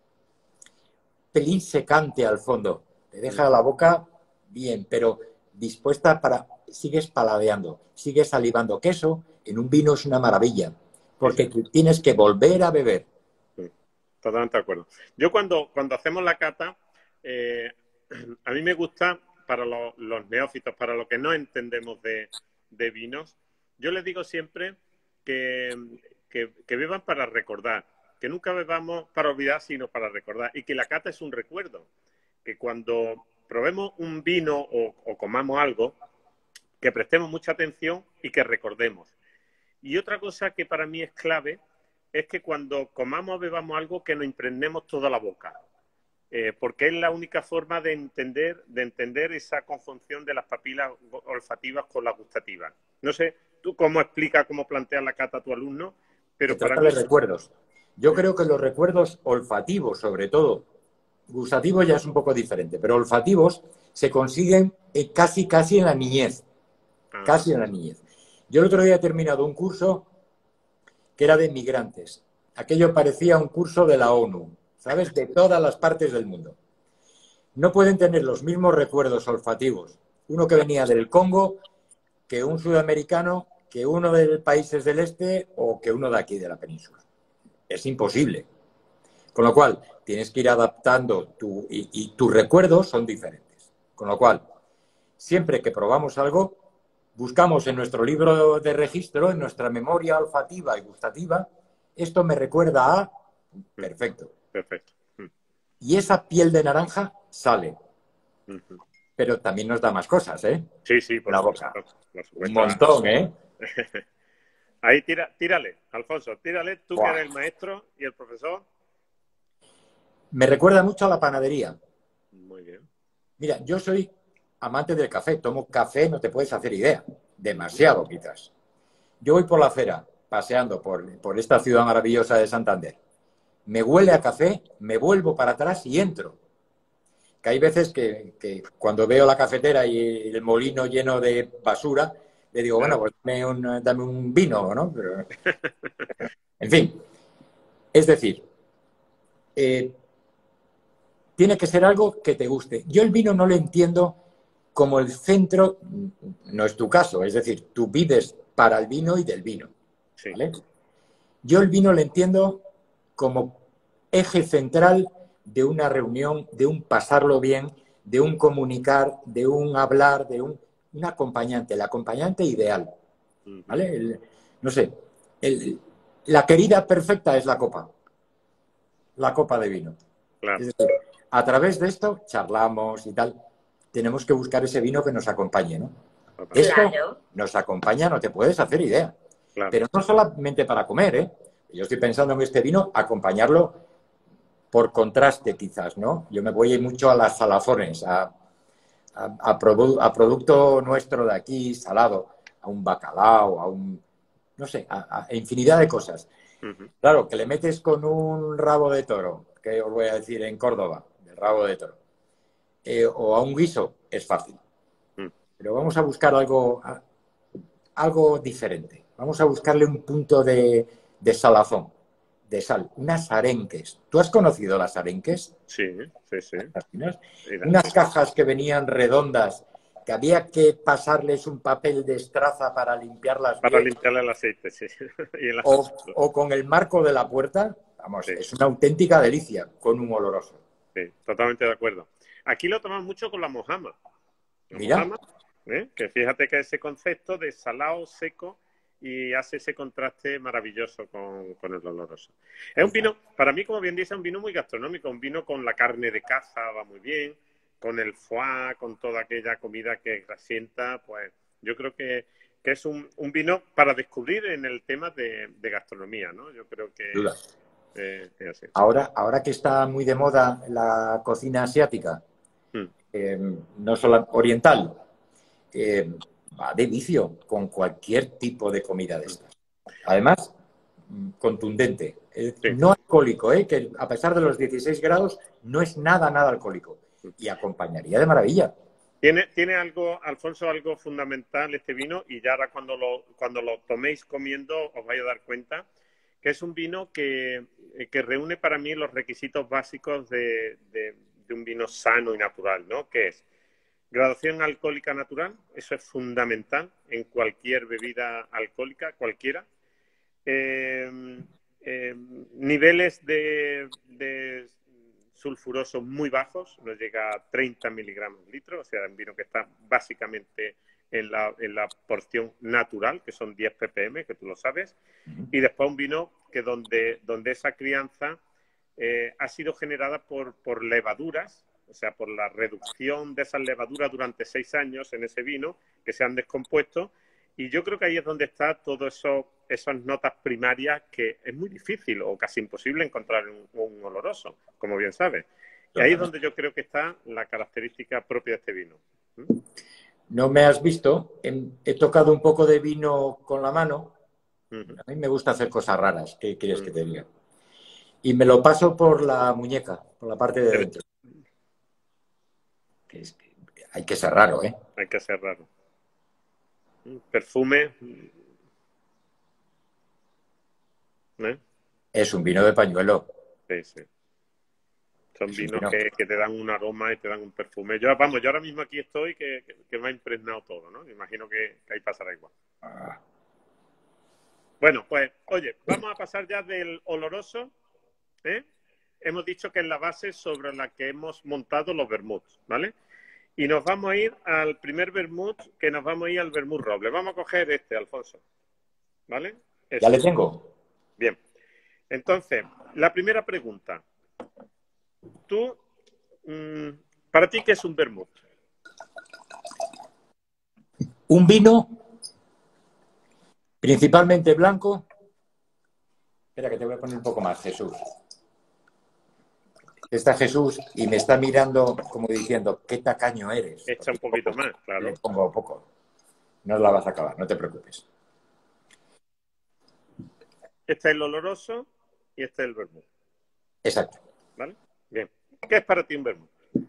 B: Pelín secante al fondo. Te deja la boca bien, pero dispuesta para... Sigues paladeando, sigues salivando. Que eso en un vino es una maravilla, porque tú tienes que volver a beber.
A: Sí, totalmente de acuerdo. Yo cuando, cuando hacemos la cata, eh, a mí me gusta, para los, los neófitos, para los que no entendemos de, de vinos, yo les digo siempre que, que, que beban para recordar, que nunca bebamos para olvidar, sino para recordar, y que la cata es un recuerdo, que cuando probemos un vino o, o comamos algo, que prestemos mucha atención y que recordemos. Y otra cosa que para mí es clave es que cuando comamos o bebamos algo, que nos impregnemos toda la boca, eh, porque es la única forma de entender, de entender esa conjunción de las papilas olfativas con las gustativas. No sé, tú cómo explicas, cómo planteas la cata a tu alumno, pero
B: para
A: mí...
B: recuerdos. Yo creo que los recuerdos olfativos, sobre todo, gustativos ya es un poco diferente, pero olfativos se consiguen casi, casi en la niñez. Ah. Casi en la niñez. Yo el otro día he terminado un curso que era de migrantes. Aquello parecía un curso de la ONU, ¿sabes? De todas las partes del mundo. No pueden tener los mismos recuerdos olfativos uno que venía del Congo que un sudamericano, que uno de países del este o que uno de aquí de la península. Es imposible. Con lo cual, tienes que ir adaptando tu, y, y tus recuerdos son diferentes. Con lo cual, siempre que probamos algo, buscamos en nuestro libro de registro, en nuestra memoria olfativa y gustativa, esto me recuerda a... Perfecto.
A: Perfecto.
B: Y esa piel de naranja sale. Pero también nos da más cosas, ¿eh?
A: Sí, sí, por
B: la
A: supuesto,
B: boca.
A: Por supuesto.
B: Un montón, ¿eh?
A: Ahí tira, tírale, Alfonso, tírale, tú
B: Buah.
A: que eres el maestro y el profesor.
B: Me recuerda mucho a la panadería.
A: Muy bien.
B: Mira, yo soy amante del café, tomo café, no te puedes hacer idea. Demasiado, quizás. Yo voy por la acera, paseando por, por esta ciudad maravillosa de Santander. Me huele a café, me vuelvo para atrás y entro. Que hay veces que, que cuando veo la cafetera y el molino lleno de basura, le digo, bueno, pues dame un, dame un vino, ¿no? Pero, en fin, es decir, eh, tiene que ser algo que te guste. Yo el vino no lo entiendo como el centro, no es tu caso, es decir, tú vives para el vino y del vino.
A: Sí.
B: ¿Vale? Yo el vino lo entiendo como eje central de una reunión, de un pasarlo bien, de un comunicar, de un hablar, de un, un acompañante, el acompañante ideal. ¿Vale? El, no sé, el, la querida perfecta es la copa. La copa de vino.
A: Claro.
B: Es decir, a través de esto charlamos y tal. Tenemos que buscar ese vino que nos acompañe, ¿no? Esto
D: Claro.
B: nos acompaña, no te puedes hacer idea.
A: Claro.
B: Pero no solamente para comer, ¿eh? Yo estoy pensando en este vino, acompañarlo por contraste quizás, ¿no? Yo me voy mucho a las salazones, a, a, a, produ a producto nuestro de aquí, salado, a un bacalao, a un... no sé, a, a infinidad de cosas.
A: Uh-huh.
B: Claro, que le metes con un rabo de toro, que os voy a decir en Córdoba, del rabo de toro, eh, o a un guiso, es fácil. Uh-huh. Pero vamos a buscar algo, a, algo diferente. Vamos a buscarle un punto de, de salazón, de sal, unas arenques. ¿Tú has conocido las arenques?
A: Sí, sí, sí.
B: Unas cajas que venían redondas, que había que pasarles un papel de estraza para limpiarlas
A: Para
B: bien.
A: limpiarle el aceite, sí. Y el
B: o, o con el marco de la puerta, vamos, sí. Es una auténtica delicia, con un oloroso.
A: Sí, totalmente de acuerdo. Aquí lo tomamos mucho con la mojama. La
B: Mira.
A: Mojama, ¿eh? Que fíjate que ese concepto de salado, seco, y hace ese contraste maravilloso con, con el oloroso. Es un vino, para mí, como bien dice, un vino muy gastronómico, un vino con la carne de caza, va muy bien, con el foie, con toda aquella comida que grasienta, pues yo creo que, que es un, un vino para descubrir en el tema de, de gastronomía, ¿no? Yo creo que eh, es así.
B: Ahora, ahora que está muy de moda la cocina asiática, hmm. eh, no solo oriental, eh, va de vicio con cualquier tipo de comida de estas. Además, contundente. Sí. No alcohólico, ¿eh? Que a pesar de los dieciséis grados no es nada, nada alcohólico. Y acompañaría de maravilla.
A: Tiene, tiene algo, Alfonso, algo fundamental este vino, y ya ahora cuando lo, cuando lo toméis comiendo os vais a dar cuenta que es un vino que, que reúne para mí los requisitos básicos de, de, de un vino sano y natural, ¿no? Que es graduación alcohólica natural, eso es fundamental en cualquier bebida alcohólica, cualquiera. Eh, eh, niveles de, de sulfurosos muy bajos, nos llega a treinta miligramos litro, o sea, un vino que está básicamente en la, en la porción natural, que son diez ppm, que tú lo sabes, y después un vino que donde, donde esa crianza eh, ha sido generada por, por levaduras, o sea, por la reducción de esas levaduras durante seis años en ese vino, que se han descompuesto, y yo creo que ahí es donde está todo eso, esas notas primarias que es muy difícil o casi imposible encontrar en un, un oloroso, como bien sabes. Y ahí es donde yo creo que está la característica propia de este vino. ¿Mm?
B: No me has visto, he, he tocado un poco de vino con la mano.
A: Uh-huh.
B: A mí me gusta hacer cosas raras, ¿qué quieres
A: Uh-huh.
B: que te diga? Y me lo paso por la muñeca, por la parte de dentro. Que es que hay que ser raro, ¿eh?
A: Hay que ser raro. Perfume. ¿Eh?
B: Es un vino de pañuelo.
A: Sí, sí. Son
B: Es
A: vinos
B: vino.
A: que, que te dan un aroma y te dan un perfume. Yo, vamos, yo ahora mismo aquí estoy que, que, que me ha impregnado todo, ¿no? Me imagino que, que ahí pasará igual.
B: Ah.
A: Bueno, pues, oye, vamos a pasar ya del oloroso, ¿eh? Hemos dicho que es la base sobre la que hemos montado los vermuts, ¿vale? Y nos vamos a ir al primer vermut, que nos vamos a ir al vermut roble. Vamos a coger este, Alfonso, ¿vale? Eso.
B: Ya le tengo.
A: Bien. Entonces, la primera pregunta. Tú, mmm, ¿para ti qué es un vermut?
B: Un vino principalmente blanco. Espera, que te voy a poner un poco más, Jesús. Está Jesús y me está mirando como diciendo, ¿qué tacaño eres?
A: Echa un poquito más, claro.
B: Le pongo poco. No la vas a acabar, no te preocupes.
A: Este es el oloroso y este es el vermut.
B: Exacto.
A: ¿Vale? Bien. ¿Qué es para ti un vermut?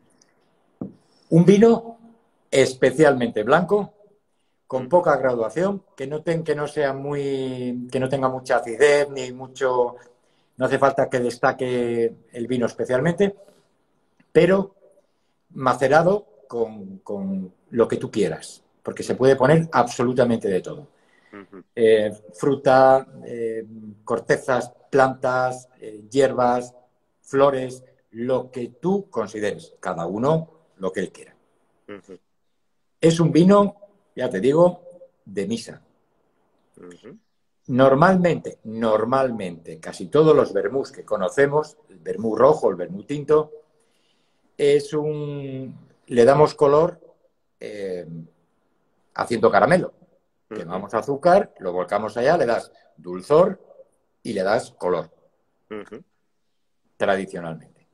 B: Un vino especialmente blanco, con poca graduación, que no, ten, que no sea muy, que no tenga mucha acidez ni mucho, no hace falta que destaque el vino especialmente, pero macerado con, con lo que tú quieras, porque se puede poner absolutamente de todo. Uh-huh. Eh, fruta, eh, cortezas, plantas, eh, hierbas, flores, lo que tú consideres, cada uno lo que él quiera. Uh-huh. Es un vino, ya te digo, de misa. Uh-huh. Normalmente, normalmente, casi todos los vermús que conocemos, el vermú rojo, el vermú tinto, es un... le damos color eh, haciendo caramelo. Uh-huh. Quemamos azúcar, lo volcamos allá, le das dulzor y le das color. Uh-huh. Tradicionalmente.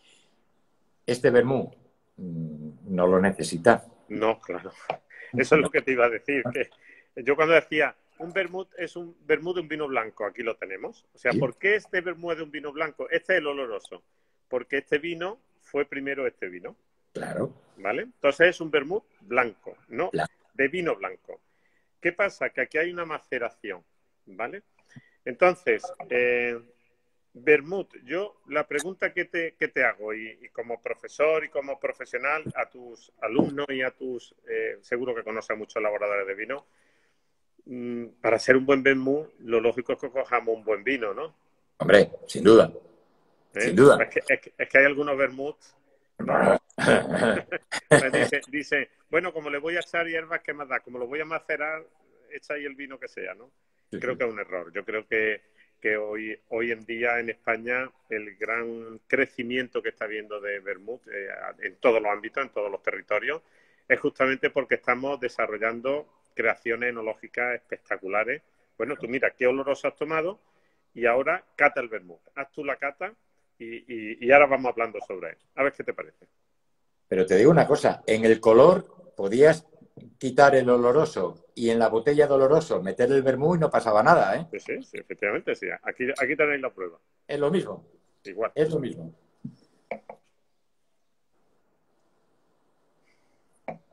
B: Este vermú mmm, no lo necesita.
A: No, claro. Eso es lo que te iba a decir. Que yo cuando decía, un vermut es un vermut de un vino blanco, aquí lo tenemos. O sea, ¿por qué este vermut es de un vino blanco? Este es el oloroso. Porque este vino fue primero este vino.
B: Claro.
A: ¿Vale? Entonces es un vermut blanco, ¿no?
B: Claro.
A: De vino blanco. ¿Qué pasa? Que aquí hay una maceración, ¿vale? Entonces, eh, vermut, yo la pregunta que te, que te hago, y, y como profesor y como profesional, a tus alumnos y a tus, eh, seguro que conoces a muchos elaboradores de vino, mmm, para ser un buen vermut, lo lógico es que cojamos un buen vino, ¿no?
B: Hombre, sin duda.
A: ¿Eh?
B: Sin duda.
A: Es que, es que, es que hay algunos vermuts, ¿no? pues dice, dice, bueno, como le voy a echar hierbas, ¿qué más da? Como lo voy a macerar, echa ahí el vino que sea, ¿no? Sí, creo sí. que es un error. Yo creo que que hoy, hoy en día en España el gran crecimiento que está habiendo de vermut eh, en todos los ámbitos, en todos los territorios, es justamente porque estamos desarrollando creaciones enológicas espectaculares. Bueno, tú mira, qué oloroso has tomado y ahora cata el vermut. Haz tú la cata y, y, y ahora vamos hablando sobre él. A ver qué te parece.
B: Pero te digo una cosa, en el color podías quitar el oloroso y en la botella de oloroso meter el vermú y no pasaba nada, ¿eh?
A: Sí, sí, sí, efectivamente, sí. Aquí, aquí tenéis la prueba.
B: Es lo mismo.
A: Igual.
B: Es lo mismo.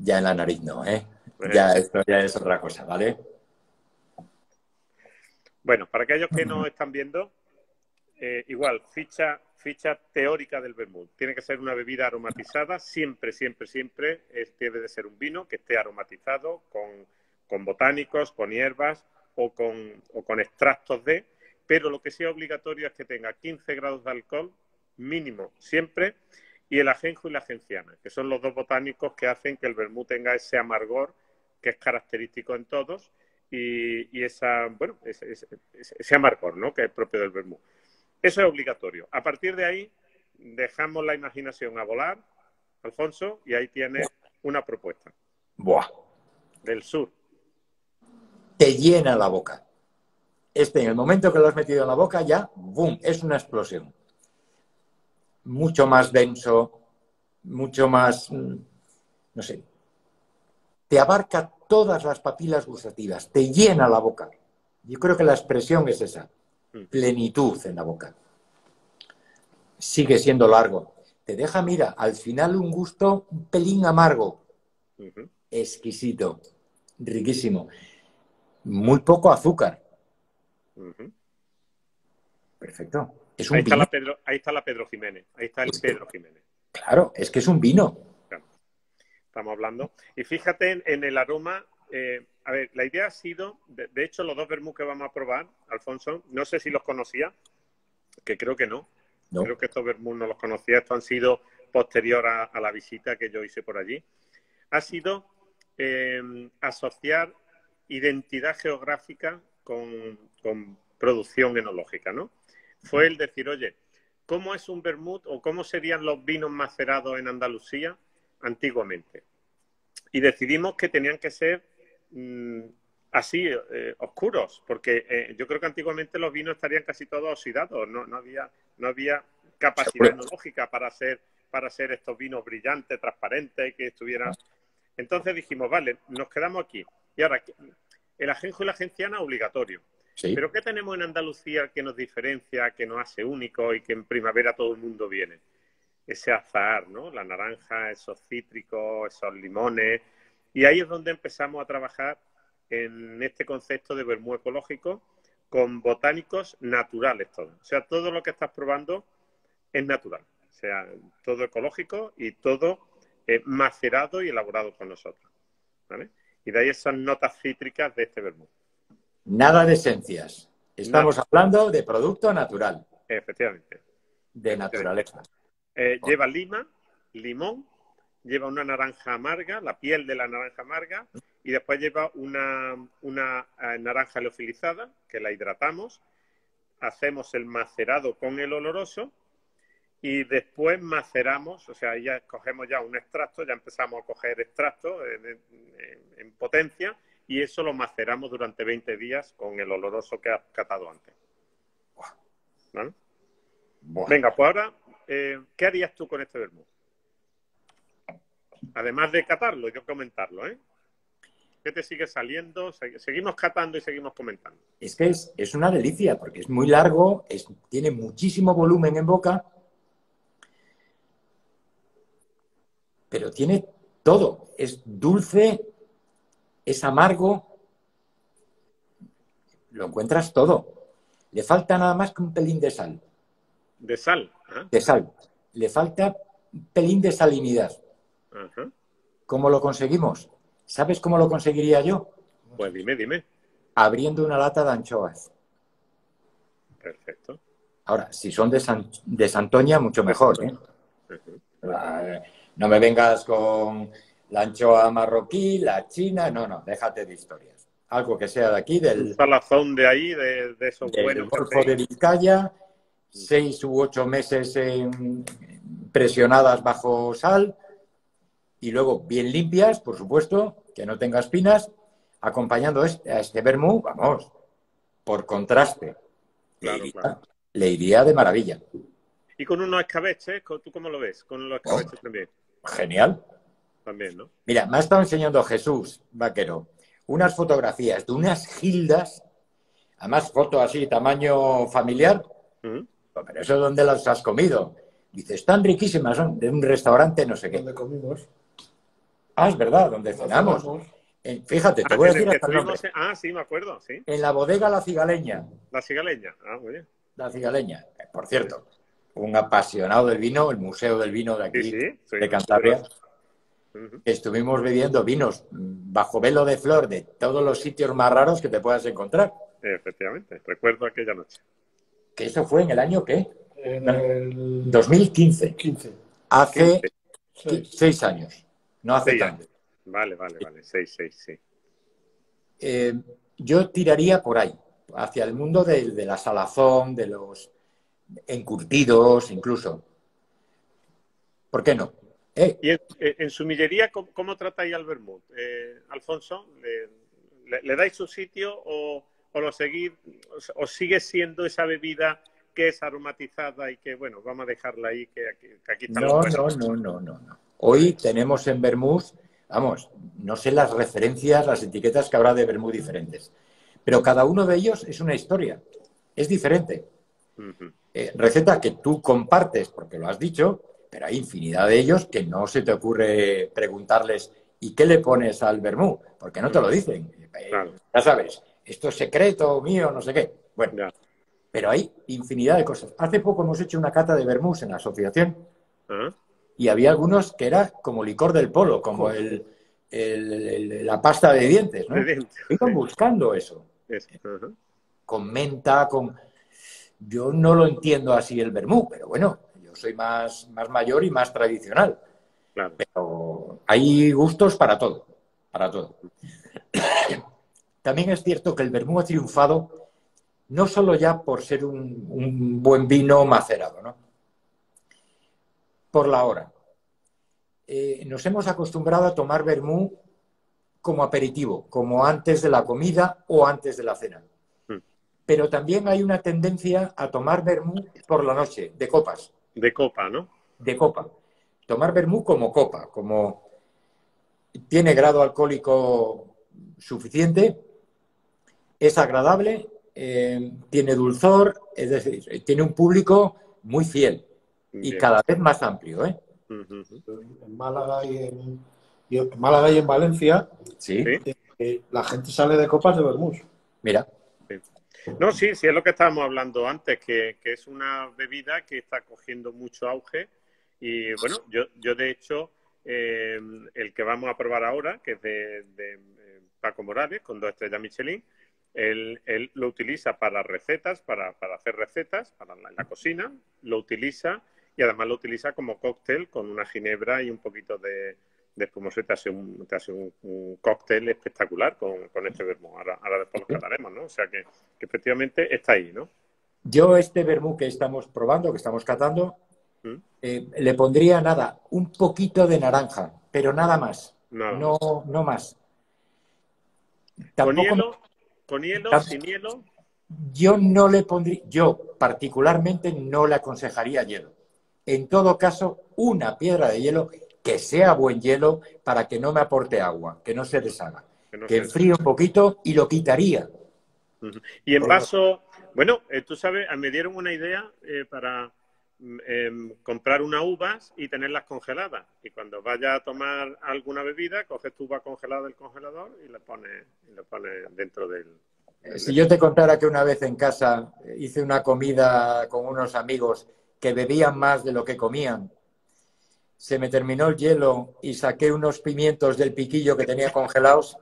B: Ya en la nariz no, ¿eh? Ya esto ya es otra cosa, ¿vale?
A: Bueno, para aquellos que no están viendo, eh, igual, ficha, ficha teórica del vermut. Tiene que ser una bebida aromatizada, siempre, siempre, siempre es, debe de ser un vino que esté aromatizado con, con botánicos, con hierbas o con, o con extractos de, pero lo que sí es obligatorio es que tenga quince grados de alcohol, mínimo, siempre, y el ajenjo y la genciana, que son los dos botánicos que hacen que el vermut tenga ese amargor que es característico en todos y, y esa, bueno, ese, ese, ese amargor, ¿no?, que es propio del vermut. Eso es obligatorio. A partir de ahí, dejamos la imaginación a volar, Alfonso, y ahí tienes una propuesta.
B: Buah.
A: Del sur.
B: Te llena la boca. Este, en el momento que lo has metido en la boca, ya, ¡boom!, es una explosión. Mucho más denso, mucho más, no sé, te abarca todas las papilas gustativas, te llena la boca. Yo creo que la expresión es esa, plenitud en la boca. Sigue siendo largo. Te deja, mira, al final un gusto un pelín amargo. Uh-huh. Exquisito, riquísimo. Muy poco azúcar. Uh-huh. Perfecto. Es un
A: ahí, está
B: vino.
A: La Pedro, ahí está la Pedro Jiménez. Ahí está el es Pedro
B: que,
A: Jiménez.
B: Claro, es que es un vino.
A: Claro. Estamos hablando. Y fíjate en, en el aroma. Eh, a ver, la idea ha sido, de, de hecho, los dos vermut que vamos a probar, Alfonso, no sé si los conocía, que creo que no. No. Creo que estos vermut no los conocía. Estos han sido posterior a, a la visita que yo hice por allí. Ha sido eh, asociar identidad geográfica con, con producción enológica, ¿no? Fue el decir, oye, ¿cómo es un vermut o cómo serían los vinos macerados en Andalucía antiguamente? Y decidimos que tenían que ser mmm, así, eh, oscuros, porque eh, yo creo que antiguamente los vinos estarían casi todos oxidados, no, no, había, no había capacidad enológica para hacer, para hacer estos vinos brillantes, transparentes, que estuvieran... Entonces dijimos, vale, nos quedamos aquí. Y ahora, el ajenjo y la genciana obligatorio. Sí. Pero ¿qué tenemos en Andalucía que nos diferencia, que nos hace único y que en primavera todo el mundo viene? Ese azahar, ¿no? La naranja, esos cítricos, esos limones. Y ahí es donde empezamos a trabajar en este concepto de vermú ecológico con botánicos naturales todos. O sea, todo lo que estás probando es natural. O sea, todo ecológico y todo eh, macerado y elaborado con nosotros. ¿Vale? Y de ahí esas notas cítricas de este vermú.
B: Nada de esencias. Estamos Nada. hablando de producto natural.
A: Efectivamente.
B: De naturaleza.
A: Eh, lleva lima, limón, lleva una naranja amarga, la piel de la naranja amarga, y después lleva una, una eh, naranja leofilizada, que la hidratamos, hacemos el macerado con el oloroso, y después maceramos, o sea, ya cogemos ya un extracto, ya empezamos a coger extracto en, en, en potencia, y eso lo maceramos durante veinte días con el oloroso que has catado antes. ¿Vale? Buah. Venga, pues ahora, eh, ¿qué harías tú con este vermú? Además de catarlo y de comentarlo, ¿eh? ¿Qué te sigue saliendo? Seguimos catando y seguimos comentando.
B: Es que es, es una delicia, porque es muy largo, es, tiene muchísimo volumen en boca, pero tiene todo. Es dulce, es amargo, lo encuentras todo. Le falta nada más que un pelín de sal.
A: ¿De sal? ¿Eh?
B: De sal. Le falta un pelín de salinidad.
A: Uh-huh.
B: ¿Cómo lo conseguimos? ¿Sabes cómo lo conseguiría yo?
A: Pues dime, dime.
B: Abriendo una lata de anchoas.
A: Perfecto.
B: Ahora, si son de, San, de Santoña, mucho mejor, ¿eh? Uh-huh. No me vengas con la anchoa marroquí, la china, no, no, déjate de historias. Algo que sea de aquí, del...
A: Un salazón de ahí, de, de esos
B: del
A: buenos
B: Golfo de Vizcaya, seis u ocho meses en, presionadas bajo sal y luego bien limpias, por supuesto, que no tenga espinas, acompañando este, a este vermú, vamos, por contraste.
A: Claro,
B: le, iría,
A: claro.
B: le iría de maravilla.
A: ¿Y con unos escabeches? ¿Tú cómo lo ves? Con los escabeches oh, también.
B: Genial.
A: También, ¿no?
B: Mira, me ha estado enseñando Jesús Vaquero unas fotografías de unas gildas, además foto así, tamaño familiar. Uh-huh. Pero eso, ¿dónde las has comido? Dice, están riquísimas, son de un restaurante no sé qué.
C: ¿Dónde comimos?
B: Ah, es verdad, donde cenamos. En- fíjate, te
A: Ah,
B: voy a
A: en el
B: decir
A: que
B: hasta el nombre.
A: estuvimos... en- Ah, sí, me acuerdo, sí.
B: En la bodega La Cigaleña.
A: La cigaleña. Ah, muy bien.
B: La Cigaleña. Eh, Por cierto, un apasionado del vino, el Museo del Vino de
A: Sí,
B: aquí,
A: sí, soy
B: de
A: un poderoso.
B: Cantabria.
A: Ujú.
B: Estuvimos bebiendo vinos mm, bajo velo de flor de todos los sitios más raros que te puedas encontrar.
A: Efectivamente, recuerdo aquella noche.
B: Que eso fue en el año, ¿qué?
C: En el
B: dos mil quince.
C: quince.
B: Hace
A: quince,
C: Seis.
B: seis años. No hace
A: seis
B: tanto.
A: años. Vale, vale, vale. Seis, seis, sí.
B: Eh, yo tiraría por ahí, hacia el mundo de, de la salazón, de los encurtidos, incluso. ¿Por qué no? Eh,
A: ¿Y en, en sumillería cómo, cómo tratáis al vermut? Eh, Alfonso, ¿le, le, le dais su sitio o, o lo seguís, o, o sigue siendo esa bebida que es aromatizada y que, bueno, vamos a dejarla ahí, que aquí, que aquí están los
B: no,
A: buenos?
B: no, no, no, no, no. Hoy tenemos en vermús, vamos, no sé las referencias, las etiquetas que habrá de vermú diferentes, pero cada uno de ellos es una historia, es diferente.
A: Uh-huh.
B: Eh, receta que tú compartes, porque lo has dicho, pero hay infinidad de ellos que no se te ocurre preguntarles ¿y qué le pones al vermú? Porque no te lo dicen. Eh,
A: Claro.
B: Ya sabes, esto es secreto mío, no sé qué. Bueno,
A: Ya.
B: pero hay infinidad de cosas. Hace poco hemos hecho una cata de vermús en la asociación
A: ¿Ah?
B: y había algunos que era como licor del polo, como el, el- el- la pasta de dientes, ¿no?
A: De dentro.
B: Iban buscando eso,
A: Eso. Uh-huh.
B: con menta, con... Yo no lo entiendo así el vermú, pero bueno, yo soy más, más mayor y más tradicional.
A: Claro.
B: Pero hay gustos para todo, para todo. También es cierto que el vermú ha triunfado no solo ya por ser un, un buen vino macerado, ¿no? Por la hora. Eh, nos hemos acostumbrado a tomar vermú como aperitivo, como antes de la comida o antes de la cena.
A: Mm.
B: Pero también hay una tendencia a tomar vermú por la noche, de copas,
A: De copa, ¿no?
B: de copa. Tomar vermú como copa, como tiene grado alcohólico suficiente, es agradable, eh, tiene dulzor, es decir, tiene un público muy fiel y
A: Bien.
B: cada vez más amplio, ¿eh?
A: Uh-huh.
C: En Málaga y en, y en Málaga y en Valencia,
B: Sí,
A: Sí.
C: eh, la gente sale de copas de vermús.
B: mira,
A: No, sí, sí, es lo que estábamos hablando antes, que, que es una bebida que está cogiendo mucho auge. Y bueno, yo, yo de hecho, eh, el que vamos a probar ahora, que es de, de, eh, Paco Morales, con dos estrellas Michelin, él, él lo utiliza para recetas, para, para hacer recetas, para la, la cocina, lo utiliza y además lo utiliza como cóctel con una ginebra y un poquito de, de espumoso. Te hace un, te hace un, un cóctel espectacular con, con este vermú. Ahora, ahora después lo cataremos, ¿no? O sea que, que efectivamente está ahí, ¿no?
B: yo este vermú que estamos probando, que estamos catando,
A: ¿Mm?
B: eh, le pondría nada, un poquito de naranja, pero nada más,
A: Nada
B: no,
A: más.
B: no más.
A: ¿Con
B: Tampoco me-
A: hielo? ¿Con hielo?
B: tam-
A: ¿Sin hielo?
B: yo no le pondría, yo particularmente no le aconsejaría hielo. En todo caso, una piedra de hielo que sea buen hielo para que no me aporte agua, que no se deshaga,
A: Que no
B: que
A: sé.
B: enfríe un poquito y lo quitaría.
A: Ujú. Y en vaso, bueno, eh, tú sabes, me dieron una idea eh, para mm, em, comprar unas uvas y tenerlas congeladas. Y cuando vayas a tomar alguna bebida, coges tu uva congelada del congelador y la pones, y la pones dentro del... del-
B: Si yo te contara que una vez en casa hice una comida con unos amigos que bebían más de lo que comían, se me terminó el hielo y saqué unos pimientos del piquillo que tenía congelados,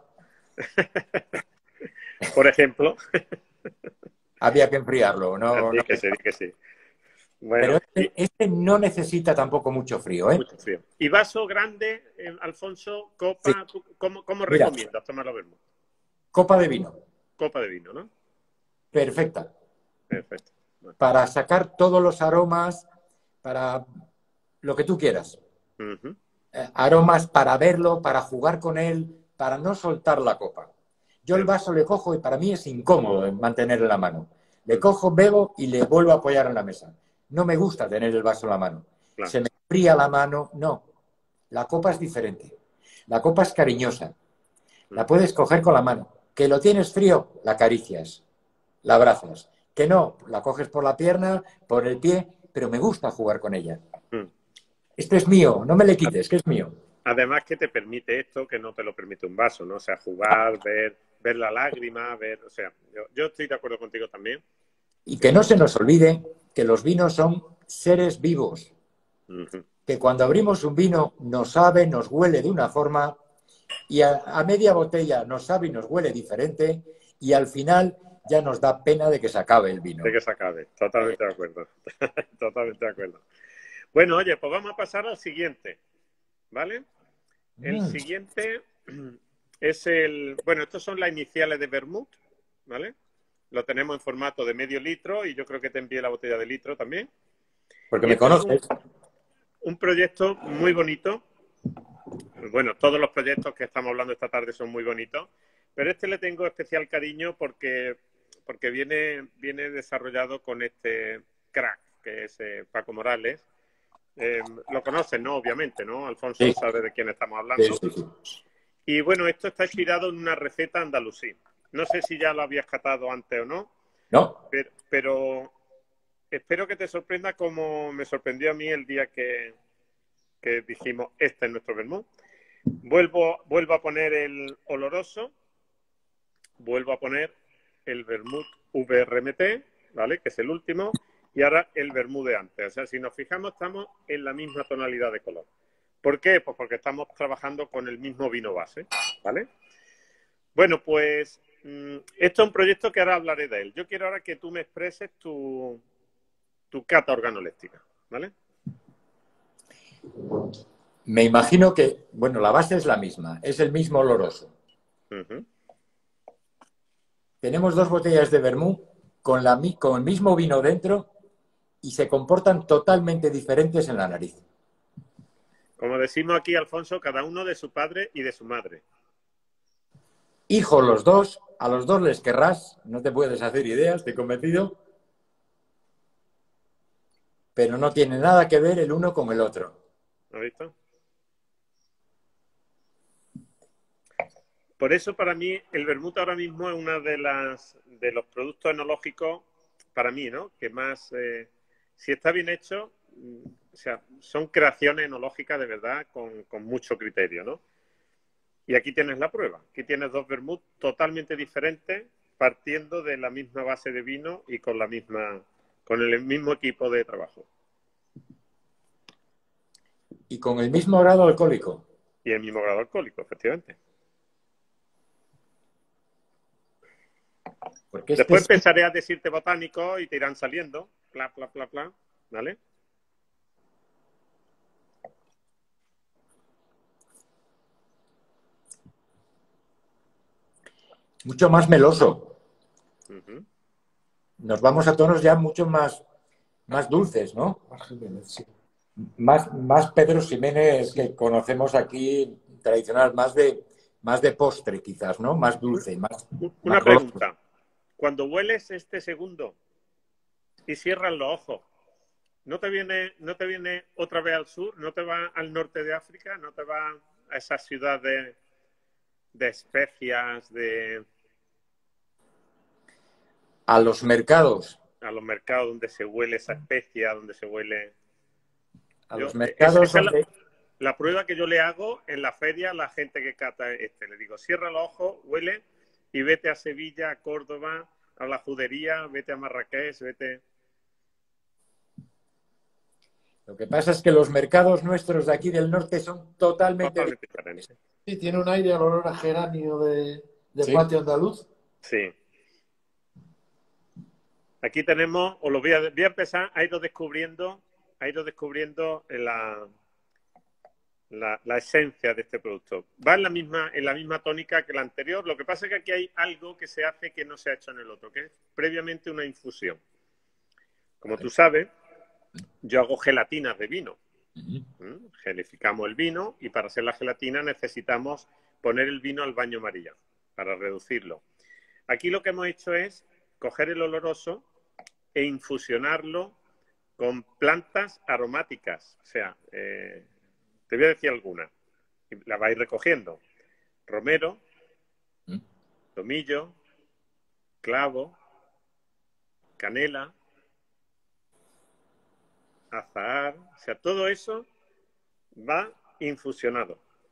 A: Por ejemplo,
B: había que enfriarlo. No,
A: así
B: no.
A: que sí, que sí.
B: Pero
A: Bueno, y
B: este, este no necesita tampoco mucho frío, ¿eh?
A: mucho frío. ¿Y vaso grande, eh, Alfonso,
B: Sí.
A: copa? ¿Tú ¿Cómo, cómo
B: Mira,
A: recomiendas tomarlo vermú?
B: copa de vino,
A: Copa de vino, ¿no?
B: perfecta,
A: Perfecto. Bueno.
B: para sacar todos los aromas, para lo que tú quieras.
A: Ujú.
B: Eh, aromas para verlo, para jugar con él, para no soltar la copa. Yo el vaso le cojo y para mí es incómodo mantener en la mano. Le cojo, bebo y le vuelvo a apoyar en la mesa. No me gusta tener el vaso en la mano.
A: Claro.
B: Se me fría la mano. No. La copa es diferente. La copa es cariñosa. La puedes coger con la mano. Que lo tienes frío, la acaricias, la abrazas. Que no, la coges por la pierna, por el pie, pero me gusta jugar con ella.
A: Mm.
B: Esto es mío, no me le quites, que es mío.
A: Además que te permite esto que no te lo permite un vaso, ¿no? O sea, jugar, ver, ver la lágrima, ver... O sea, yo, yo estoy de acuerdo contigo también.
B: Y que no se nos olvide que los vinos son seres vivos.
A: Uh-huh.
B: Que cuando abrimos un vino nos sabe, nos huele de una forma y a, a media botella nos sabe y nos huele diferente y al final ya nos da pena de que se acabe el vino.
A: De que se acabe, totalmente de acuerdo. Totalmente de acuerdo. Bueno, oye, pues vamos a pasar al siguiente, ¿vale? El
B: Mm.
A: siguiente es el... Bueno, estos son las iniciales de vermut, ¿vale? Lo tenemos en formato de medio litro y yo creo que te envié la botella de litro también.
B: Porque
A: Y
B: me
A: este es
B: conoces.
A: un, un proyecto muy bonito. Bueno, todos los proyectos que estamos hablando esta tarde son muy bonitos, pero este le tengo especial cariño porque, porque viene, viene desarrollado con este crack, que es eh, Paco Morales. Eh, lo conoces, ¿no? Obviamente, ¿no? Alfonso,
B: Sí.
A: sabe de quién estamos
B: Sí,
A: hablando.
B: sí, sí.
A: Y bueno, esto está inspirado en una receta andalusí. No sé si ya lo habías catado antes o no,
B: ¿No?
A: pero, pero espero que te sorprenda como me sorprendió a mí el día que, que dijimos, este es nuestro vermut. Vuelvo, vuelvo a poner el oloroso, vuelvo a poner el vermut V R M T, ¿vale? Que es el último, y ahora el vermut de antes. O sea, si nos fijamos, estamos en la misma tonalidad de color. ¿Por qué? Pues porque estamos trabajando con el mismo vino base, ¿vale? Bueno, pues mmm, esto es un proyecto que ahora hablaré de él. Yo quiero ahora que tú me expreses tu, tu cata organoléptica, ¿vale?
B: Me imagino que, bueno, la base es la misma, es el mismo oloroso.
A: Uh-huh.
B: Tenemos dos botellas de vermú con, la, con el mismo vino dentro y se comportan totalmente diferentes en la nariz.
A: Como decimos aquí, Alfonso, cada uno de su padre y de su madre.
B: Hijos los dos, a los dos les querrás, no te puedes hacer ideas, estoy convencido, pero no tiene nada que ver el uno con el otro.
A: ¿Has visto? Por eso, para mí, el vermut ahora mismo es uno de, las, de los productos enológicos, para mí, ¿no? Que más, eh, si está bien hecho, o sea, son creaciones enológicas de verdad con, con mucho criterio, ¿no? Y aquí tienes la prueba. Aquí tienes dos vermut totalmente diferentes, partiendo de la misma base de vino y con la misma, con el mismo equipo de trabajo.
B: Y con el mismo grado alcohólico.
A: Y el mismo grado alcohólico, efectivamente.
B: Porque
A: Después
B: este es...
A: empezaré a decirte botánicos y te irán saliendo. Pla, pla, pla, pla. ¿Vale?
B: mucho más meloso.
A: Uh-huh.
B: Nos vamos a tonos ya mucho más, más dulces, ¿no?
C: Más Jiménez, sí.
B: Más, más Pedro Ximénez
C: Sí.
B: que conocemos aquí, tradicional, más de, más de postre quizás, ¿no? Más dulce, más,
A: Una
B: más goloso.
A: pregunta. Cuando hueles este segundo y cierras los ojos, ¿no te viene, no te viene otra vez al sur? ¿No te va al norte de África? ¿No te va a esa ciudad de, de especias, de,
B: A los mercados.
A: a los mercados donde se huele esa especia, donde se huele...
B: A
A: Yo,
B: los
A: es,
B: mercados
A: esa es la,
B: donde...
A: la prueba que yo le hago en la feria a la gente que cata este. Le digo, cierra los ojos, huele y vete a Sevilla, a Córdoba, a la Judería, vete a Marrakech, vete...
B: Lo que pasa es que los mercados nuestros de aquí del norte son totalmente
A: Totalmente
B: diferentes.
A: diferente.
C: Sí, tiene un aire al olor a geranio de, de
B: Sí.
C: patio andaluz.
A: Sí. Aquí tenemos, os lo voy a, voy a empezar a iros descubriendo, a iros descubriendo la, la, la esencia de este producto. Va en la misma, en la misma tónica que la anterior. Lo que pasa es que aquí hay algo que se hace que no se ha hecho en el otro, que es previamente una infusión. Como tú sabes, yo hago gelatinas de vino. ¿Mm? Gelificamos el vino y para hacer la gelatina necesitamos poner el vino al baño María para reducirlo. Aquí lo que hemos hecho es coger el oloroso e infusionarlo con plantas aromáticas. O sea, eh, te voy a decir algunas. La vais recogiendo. Romero, tomillo, clavo, canela, azahar. O sea, todo eso va infusionado.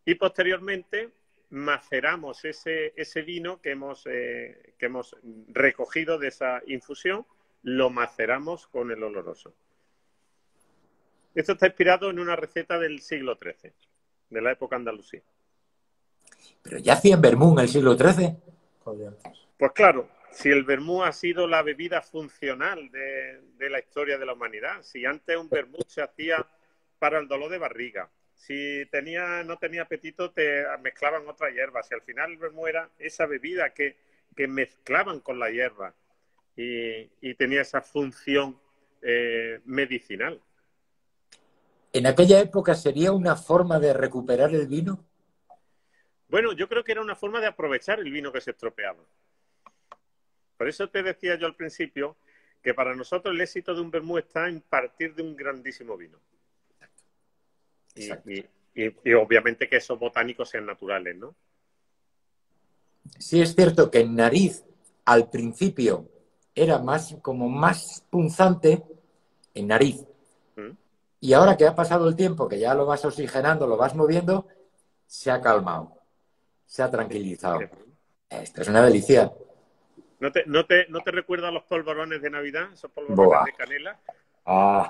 A: y posteriormente maceramos ese, ese vino que hemos, eh, que hemos recogido de esa infusión, lo maceramos con el oloroso. Esto está inspirado en una receta del siglo trece, de la época andalusí.
B: ¿Pero ya hacían vermú en el siglo trece?
C: Joder.
A: Pues claro, si el vermú ha sido la bebida funcional de, de la historia de la humanidad, si antes un vermú se hacía para el dolor de barriga, si tenía, no tenía apetito, te mezclaban otra hierba. Si al final el vermú era esa bebida que, que mezclaban con la hierba y, y tenía esa función eh, medicinal.
B: ¿En aquella época sería una forma de recuperar el vino?
A: Bueno, yo creo que era una forma de aprovechar el vino que se estropeaba. Por eso te decía yo al principio que para nosotros el éxito de un vermú está en partir de un grandísimo vino. Y, y, y, y obviamente que esos botánicos sean naturales, ¿no?
B: Sí es cierto que en nariz al principio era más como más punzante en nariz. ¿Mm? Y ahora que ha pasado el tiempo, que ya lo vas oxigenando, lo vas moviendo, se ha calmado, se ha tranquilizado. Esto es una delicia.
A: ¿No te, no te, no te recuerda a los polvorones de Navidad? Esos polvorones Boa. de canela.
B: Ah.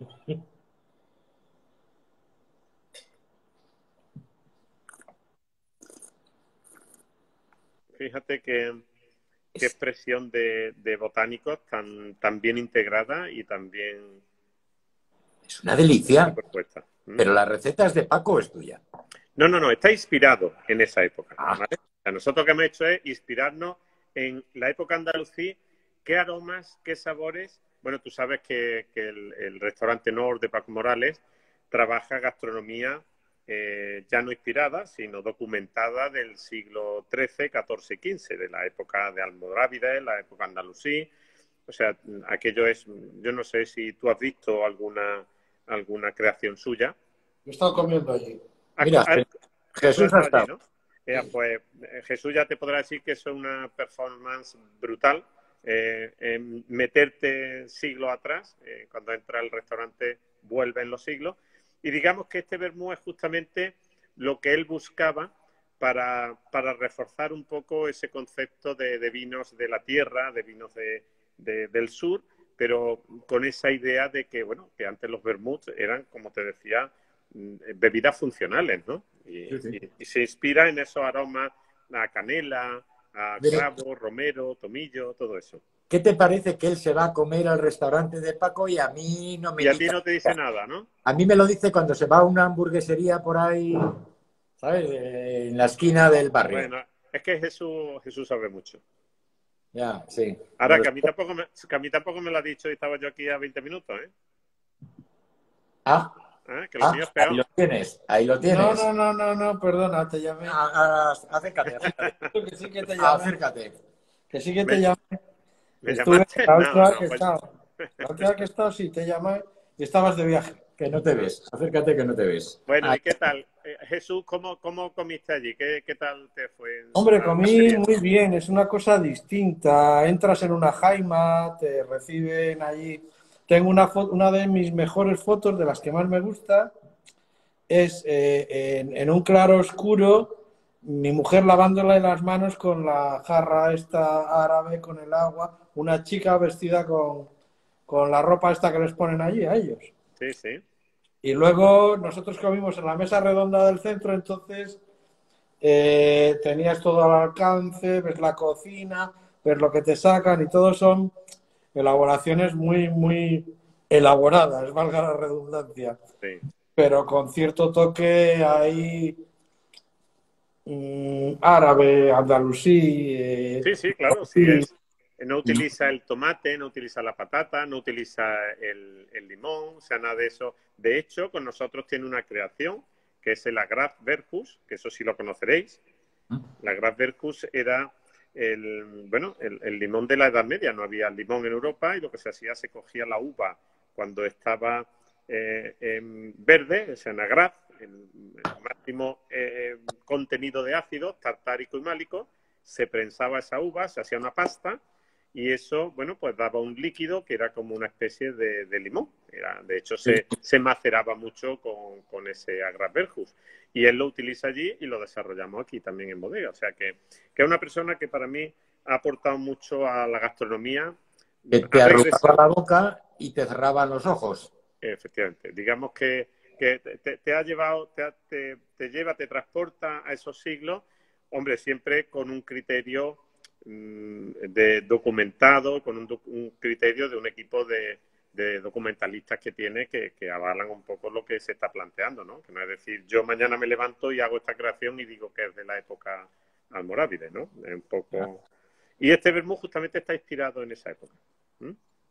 A: Fíjate que qué expresión de, de botánicos tan, tan bien integrada y tan bien...
B: Es una delicia. Pero la receta es de Paco o es tuya.
A: No, no, no. Está inspirado en esa época.
B: Ah.
A: ¿Vale? O sea, nosotros lo que hemos hecho es inspirarnos en la época andalusí. ¿Qué aromas, qué sabores? Bueno, tú sabes que, que el, el restaurante Nord de Paco Morales trabaja gastronomía eh, ya no inspirada, sino documentada del siglo trece, catorce y quince, de la época de Almorávide, la época andalusí. O sea, aquello es... Yo no sé si tú has visto alguna, alguna creación suya.
C: Yo he estado comiendo allí.
B: Mira,
A: ¿Has,
B: Jesús ha estado.
A: allí, ¿no? Eh, pues Jesús ya te podrá decir que eso es una performance brutal. Eh, eh, meterte siglos atrás, eh, cuando entra al restaurante vuelven los siglos, y digamos que este vermú es justamente lo que él buscaba para, para reforzar un poco ese concepto de, de vinos de la tierra, de vinos de, de, del sur, pero con esa idea de que, bueno, que antes los vermuts eran, como te decía, bebidas funcionales, ¿no? Y, sí, sí. y, y se inspira en esos aromas a canela, a clavo, romero, tomillo, todo eso.
B: ¿Qué te parece que él se va a comer al restaurante de Paco y a mí no me
A: Y a
B: dice
A: ti no te dice nada, ¿no?
B: A mí me lo dice cuando se va a una hamburguesería por ahí, ¿sabes? Eh, en la esquina del barrio.
A: Bueno, es que Jesús, Jesús sabe mucho.
B: Ya, sí.
A: Ahora, que a, mí tampoco me, que a mí tampoco me lo ha dicho y estaba yo aquí a veinte minutos, ¿eh?
B: Ah.
A: ¿Eh? Que lo
B: ah
A: mío es peor.
B: ahí lo tienes, ahí lo tienes.
C: No, no, no, no, no, perdona, te llamé.
B: Ah, ah, acércate, acércate.
C: Que sí que te llamé.
B: Acércate.
C: Que sí que te
A: ¿Me,
C: llamé.
A: ¿me
C: Estuve
A: llamaste?
C: la
A: No,
C: última vez
A: no,
C: que he
A: pues...
C: estado. La última vez que he estado, sí, te llamé y estabas de viaje.
B: Que no te ves, acércate que no te ves.
A: Bueno,
B: ah.
A: ¿y qué tal? Eh, Jesús, ¿cómo, cómo comiste allí? ¿Qué, qué tal te fue?
C: Hombre, comí muy bien, es una cosa distinta. Entras en una jaima, te reciben allí. Tengo una, una de mis mejores fotos, de las que más me gusta, es eh, en, en un claro oscuro, mi mujer lavándole las manos con la jarra esta árabe, con el agua, una chica vestida con, con la ropa esta que les ponen allí a ellos.
A: Sí, sí.
C: Y luego nosotros comimos en la mesa redonda del centro, entonces eh, tenías todo al alcance, ves la cocina, ves lo que te sacan y todo son elaboraciones muy, muy elaboradas, valga la redundancia.
A: Sí.
C: Pero con cierto toque ahí mmm, árabe, andalusí. Eh,
A: Sí, sí, claro, sí es. No utiliza el tomate, no utiliza la patata, no utiliza el, el limón, o sea, nada de eso. De hecho, con nosotros tiene una creación, que es el Agraf Verjus, que eso sí lo conoceréis. El Agraf Verjus era el, bueno, el, el limón de la Edad Media. No había limón en Europa y lo que se hacía, se cogía la uva cuando estaba eh, en verde, o sea, en Agraf, el, el máximo eh, contenido de ácido, tartárico y málico, se prensaba esa uva, se hacía una pasta y eso, bueno, pues daba un líquido que era como una especie de, de limón. Era, de hecho, se, se maceraba mucho con, con ese Agraf Verjus. y él lo utiliza allí y lo desarrollamos aquí también en bodega. O sea que, que es una persona que para mí ha aportado mucho a la gastronomía.
B: Que te arrugaba la boca y te cerraban los ojos.
A: Efectivamente. Digamos que, que te, te ha llevado, te, te, te lleva, te transporta a esos siglos, hombre, siempre con un criterio mmm, de documentado, con un, un criterio de un equipo de, de documentalistas que tiene que, que avalan un poco lo que se está planteando, ¿no? Que no es decir, yo mañana me levanto y hago esta creación y digo que es de la época almorávide, ¿no? Es un poco... Claro. Y este vermú justamente está inspirado en esa época. ¿Mm?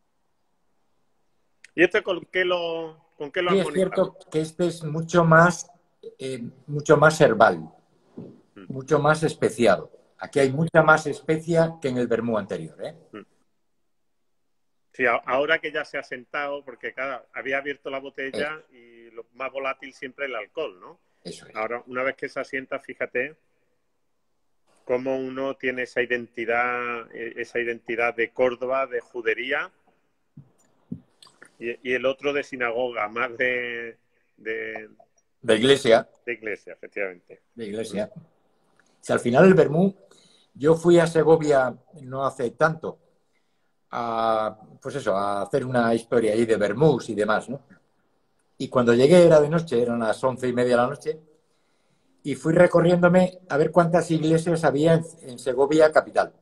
A: ¿Y este con qué lo, con qué lo
B: sí,
A: has
B: es cierto que este es mucho más, eh, mucho más herbal, mm. mucho más especiado. Aquí hay mucha más especia que en el vermú anterior, ¿eh?
A: Mm. Sí, ahora que ya se ha sentado, porque cada, había abierto la botella Eso. Y lo más volátil siempre el alcohol, ¿no?
B: Eso es.
A: Ahora, una vez que se asienta, fíjate cómo uno tiene esa identidad, esa identidad de Córdoba, de judería, y, y el otro de sinagoga, más de... De,
B: de iglesia.
A: De iglesia, efectivamente.
B: De iglesia. ¿Mm? Si al final el vermú, yo fui a Segovia no hace tanto, a, pues eso, a hacer una historia ahí de vermús y demás, ¿no? Y cuando llegué era de noche, eran las once y media de la noche, y fui recorriéndome a ver cuántas iglesias había en, en Segovia capital.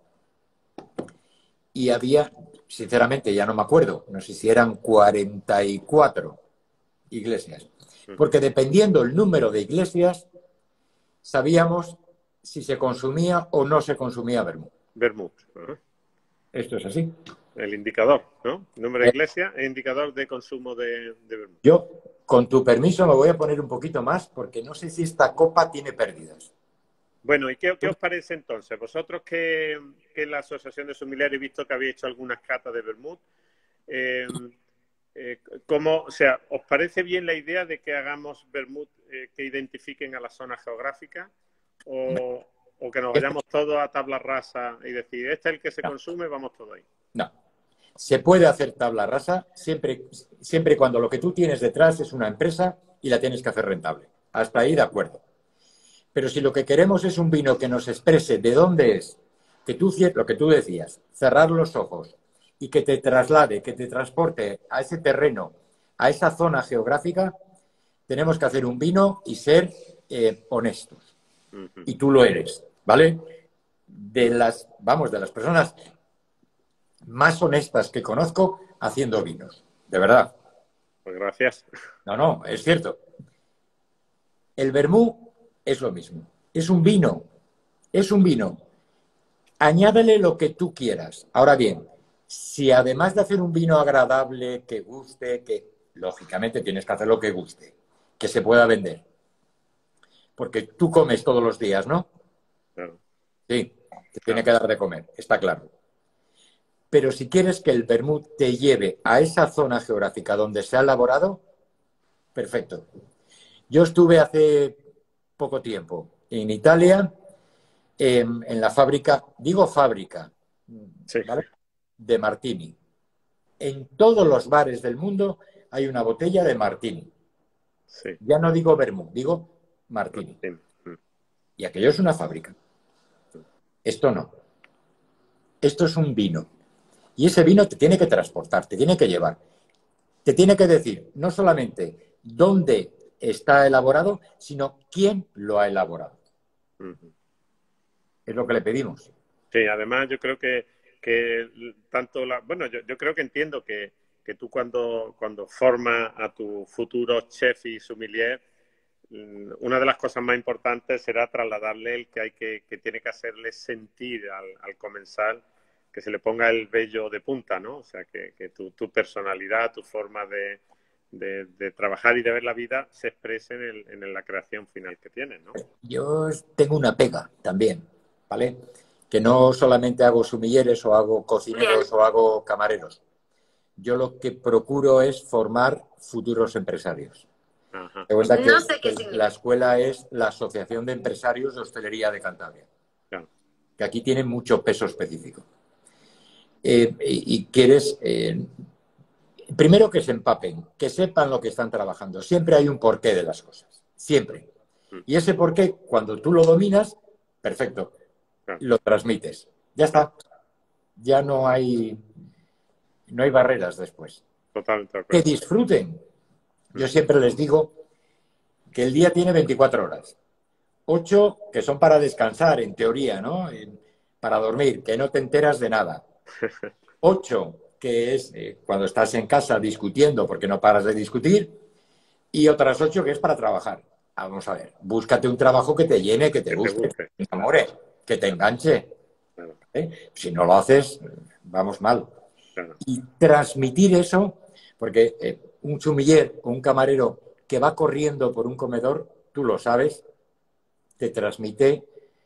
B: Y había, sinceramente, ya no me acuerdo, no sé si eran cuarenta y cuatro iglesias. Porque dependiendo el número de iglesias, sabíamos si se consumía o no se consumía vermú.
A: Vermú. Uh-huh.
B: Esto es así.
A: El indicador, ¿no? El número de iglesia es indicador de consumo de, de vermú.
B: Yo, con tu permiso, me voy a poner un poquito más porque no sé si esta copa tiene pérdidas.
A: Bueno, ¿y qué, qué os parece entonces? Vosotros que, que en la Asociación de Sommeliers he visto que habéis hecho algunas catas de vermut, eh, eh, ¿cómo, o sea, ¿os parece bien la idea de que hagamos vermut eh, que identifiquen a la zona geográfica o, o que nos vayamos todos a tabla rasa y decir, este es el que se no. consume, vamos todos ahí?
B: No. Se puede hacer tabla rasa siempre, siempre y cuando lo que tú tienes detrás es una empresa y la tienes que hacer rentable. Hasta ahí de acuerdo. Pero si lo que queremos es un vino que nos exprese de dónde es, que tú, lo que tú decías, cerrar los ojos y que te traslade, que te transporte a ese terreno, a esa zona geográfica, tenemos que hacer un vino y ser eh, honestos. Uh-huh. Y tú lo eres, ¿vale? De las, vamos, de las personas más honestas que conozco haciendo vinos, de verdad.
A: Pues gracias.
B: No, no, es cierto. El vermú es lo mismo. Es un vino. Es un vino. Añádele lo que tú quieras. Ahora bien, si además de hacer un vino agradable, que guste, que lógicamente tienes que hacer lo que guste, que se pueda vender. Porque tú comes todos los días, ¿no?
A: Claro.
B: Sí, te tiene que dar de comer, está claro. Pero si quieres que el vermú te lleve a esa zona geográfica donde se ha elaborado, perfecto. Yo estuve hace poco tiempo en Italia, eh, en la fábrica, digo fábrica,
A: sí.
B: ¿vale? De Martini. En todos los bares del mundo hay una botella de Martini.
A: Sí.
B: Ya no digo vermú, digo Martini.
A: Sí.
B: Y aquello es una fábrica. Esto no. Esto es un vino. Y ese vino te tiene que transportar, te tiene que llevar. Te tiene que decir no solamente dónde está elaborado, sino quién lo ha elaborado.
A: Uh-huh.
B: Es lo que le pedimos.
A: Sí, además yo creo que, que tanto la... Bueno, yo, yo creo que entiendo que, que tú cuando, cuando formas a tu futuro chef y sommelier, una de las cosas más importantes será trasladarle el que hay que, que tiene que hacerle sentir al, al comensal, que se le ponga el vello de punta, ¿no? O sea, que, que tu, tu personalidad, tu forma de, de, de trabajar y de ver la vida se exprese en, el, en la creación final que tienes, ¿no?
B: Yo tengo una pega también, ¿vale? Que no solamente hago sumilleres o hago cocineros o hago camareros. Yo lo que procuro es formar futuros empresarios.
A: Ajá.
B: De verdad que no sé qué significa. La escuela es la Asociación de Empresarios de Hostelería de Cantabria,
A: claro.
B: Que aquí tiene mucho peso específico. Eh, y, y quieres, eh, primero que se empapen, que sepan lo que están trabajando. Siempre hay un porqué de las cosas, siempre. Y ese porqué, cuando tú lo dominas, perfecto,
A: Claro.
B: lo transmites. Ya está. Ya no hay, no hay barreras después.
A: Totalmente de
B: Que
A: acuerdo.
B: disfruten. Yo siempre les digo que el día tiene veinticuatro horas. Ocho que son para descansar, en teoría, ¿no? Para dormir, que no te enteras de nada. Ocho, que es eh, cuando estás en casa discutiendo porque no paras de discutir. Y otras ocho, que es para trabajar. Vamos a ver, búscate un trabajo que te llene, que te
A: Que te
B: guste,
A: guste.
B: que te enamore, que te enganche.
A: Claro,
B: ¿eh? Si no lo haces, vamos mal.
A: claro.
B: Y transmitir eso, porque eh, un sumiller o un camarero que va corriendo por un comedor, tú lo sabes, te transmite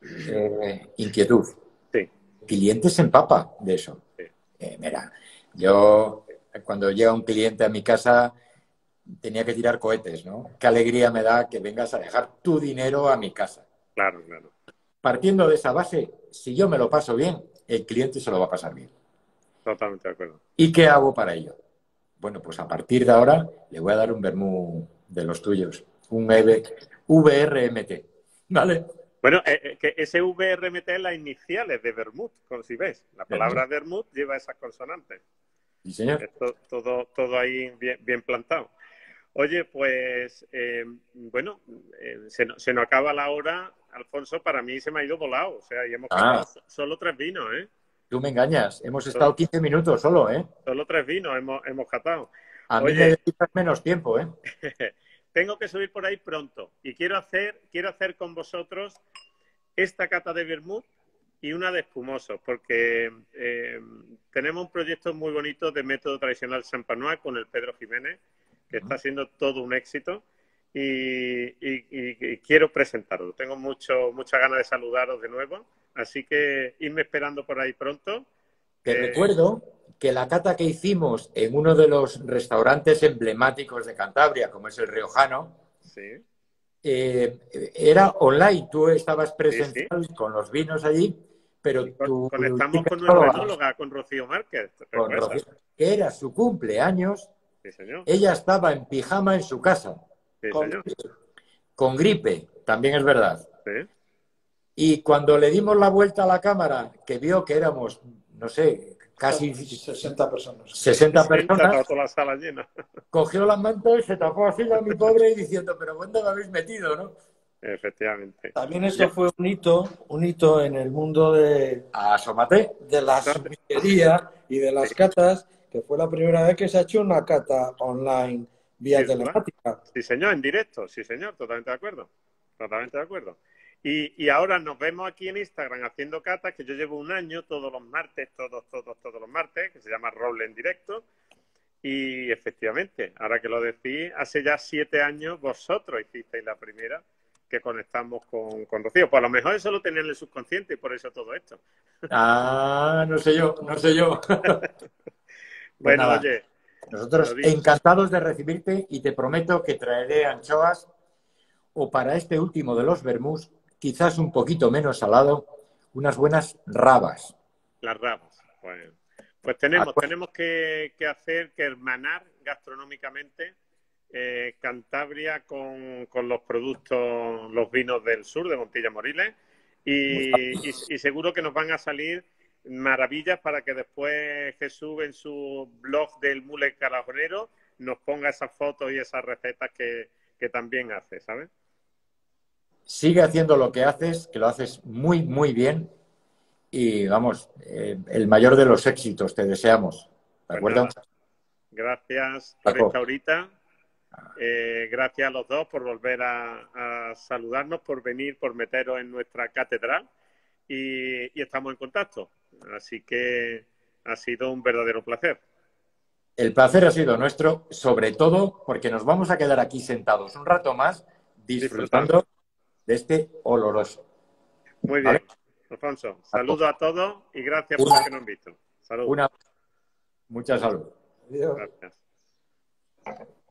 B: eh, inquietud.
A: Sí,
B: El cliente se empapa de eso.
A: sí.
B: Eh, mira, yo cuando llega un cliente a mi casa tenía que tirar cohetes, ¿no? Qué alegría me da que vengas a dejar tu dinero a mi casa.
A: Claro, claro.
B: Partiendo de esa base, si yo me lo paso bien, el cliente se lo va a pasar bien.
A: Totalmente de acuerdo.
B: ¿Y qué hago para ello? Bueno, pues a partir de ahora le voy a dar un vermú de los tuyos, un V R M T, ¿vale?
A: Bueno, eh, eh, que ese V R M T es las iniciales de vermut, como si ves. La palabra vermut lleva esas consonantes.
B: Sí, señor.
A: Esto, todo, todo ahí bien, bien plantado. Oye, pues, eh, bueno, eh, se, no- se nos acaba la hora, Alfonso, para mí se me ha ido volado. O sea, y hemos
B: Ah,
A: catado solo tres vinos, ¿eh?
B: tú me engañas. Hemos estado
A: Solo,
B: quince minutos solo, ¿eh?
A: solo tres vinos hemos, hemos catado.
B: A mí me
A: Oye,
B: dedicas menos tiempo, ¿eh?
A: tengo que subir por ahí pronto y quiero hacer, quiero hacer con vosotros esta cata de vermut y una de espumosos, porque eh, tenemos un proyecto muy bonito de método tradicional Champenois con el Pedro Jiménez, que está siendo todo un éxito y, y- y- y quiero presentarlo. Tengo mucho, muchas ganas de saludaros de nuevo, así que irme esperando por ahí pronto.
B: Te
A: Eh,
B: recuerdo que la cata que hicimos en uno de los restaurantes emblemáticos de Cantabria, como es el Riojano,
A: sí,
B: eh, era online. Tú estabas
A: sí, sí.
B: presencial con los vinos allí, pero
A: Y con-
B: tu
A: conectamos
B: chica
A: con nuestra
B: psicóloga,
A: enóloga, con Rocío Márquez,
B: con
A: ¿recuerdas?
B: Rocío, que era su cumpleaños,
A: Sí, señor.
B: ella estaba en pijama en su casa,
A: Sí,
C: Con-
A: señor.
B: con gripe, también es verdad.
A: Sí.
B: Y cuando le dimos la vuelta a la cámara, que vio que éramos, no sé, casi
C: sesenta personas.
B: sesenta
A: sesenta,
B: personas,
A: toda la sala llena.
B: cogió la manta y se tapó así a mi pobre y diciendo, pero ¿dónde me habéis metido, no?
A: Efectivamente.
C: También esto
A: Ya,
C: fue un hito, un hito en el mundo de,
B: Asómate.
C: de la sommeliería y de las catas, que fue la primera vez que se ha hecho una cata online vía
A: virtual.
C: telemática.
A: Sí, señor, en directo. Sí, señor, totalmente de acuerdo. Totalmente de acuerdo. Y, y ahora nos vemos aquí en Instagram haciendo catas, que yo llevo un año todos los martes, todos, todos, todos los martes, que se llama Roble en directo. Y efectivamente, ahora que lo decís, hace ya siete años vosotros hicisteis la primera que conectamos con, con Rocío. Pues a lo mejor eso lo tenía en el subconsciente y por eso todo esto.
B: Ah, no sé yo, no sé yo. Pues
A: Bueno,
B: nada,
A: oye, lo
B: nosotros
A: dicho.
B: encantados de recibirte y te prometo que traeré anchoas o para este último de los vermús, quizás un poquito menos salado, unas buenas rabas.
A: Las rabas. Bueno, pues tenemos, tenemos que, que hacer, que hermanar gastronómicamente eh, Cantabria con, con los productos, los vinos del sur de Montilla Moriles y, y, y seguro que nos van a salir maravillas para que después Jesús en su blog del Mule Carajonero nos ponga esas fotos y esas recetas que, que también hace, ¿sabes?
B: Sigue haciendo lo que haces, que lo haces muy, muy bien. Y vamos, eh, el mayor de los éxitos te deseamos. ¿De
A: Pues
B: acuerdo?
A: nada, gracias por
B: Paco.
A: esta horita. Eh, gracias a los dos por volver a, a saludarnos, por venir, por meteros en nuestra catedral y, y estamos en contacto. Así que ha sido un verdadero placer.
B: El placer ha sido nuestro, sobre todo porque nos vamos a quedar aquí sentados un rato más disfrutando
A: Disfrutando.
B: de este oloroso.
A: Muy
B: ¿Vale?
A: bien, Alfonso. Saludos a todos y gracias por
B: Una,
A: los que nos han visto. Saludos.
B: una, mucha salud.
C: Adiós.
A: Gracias.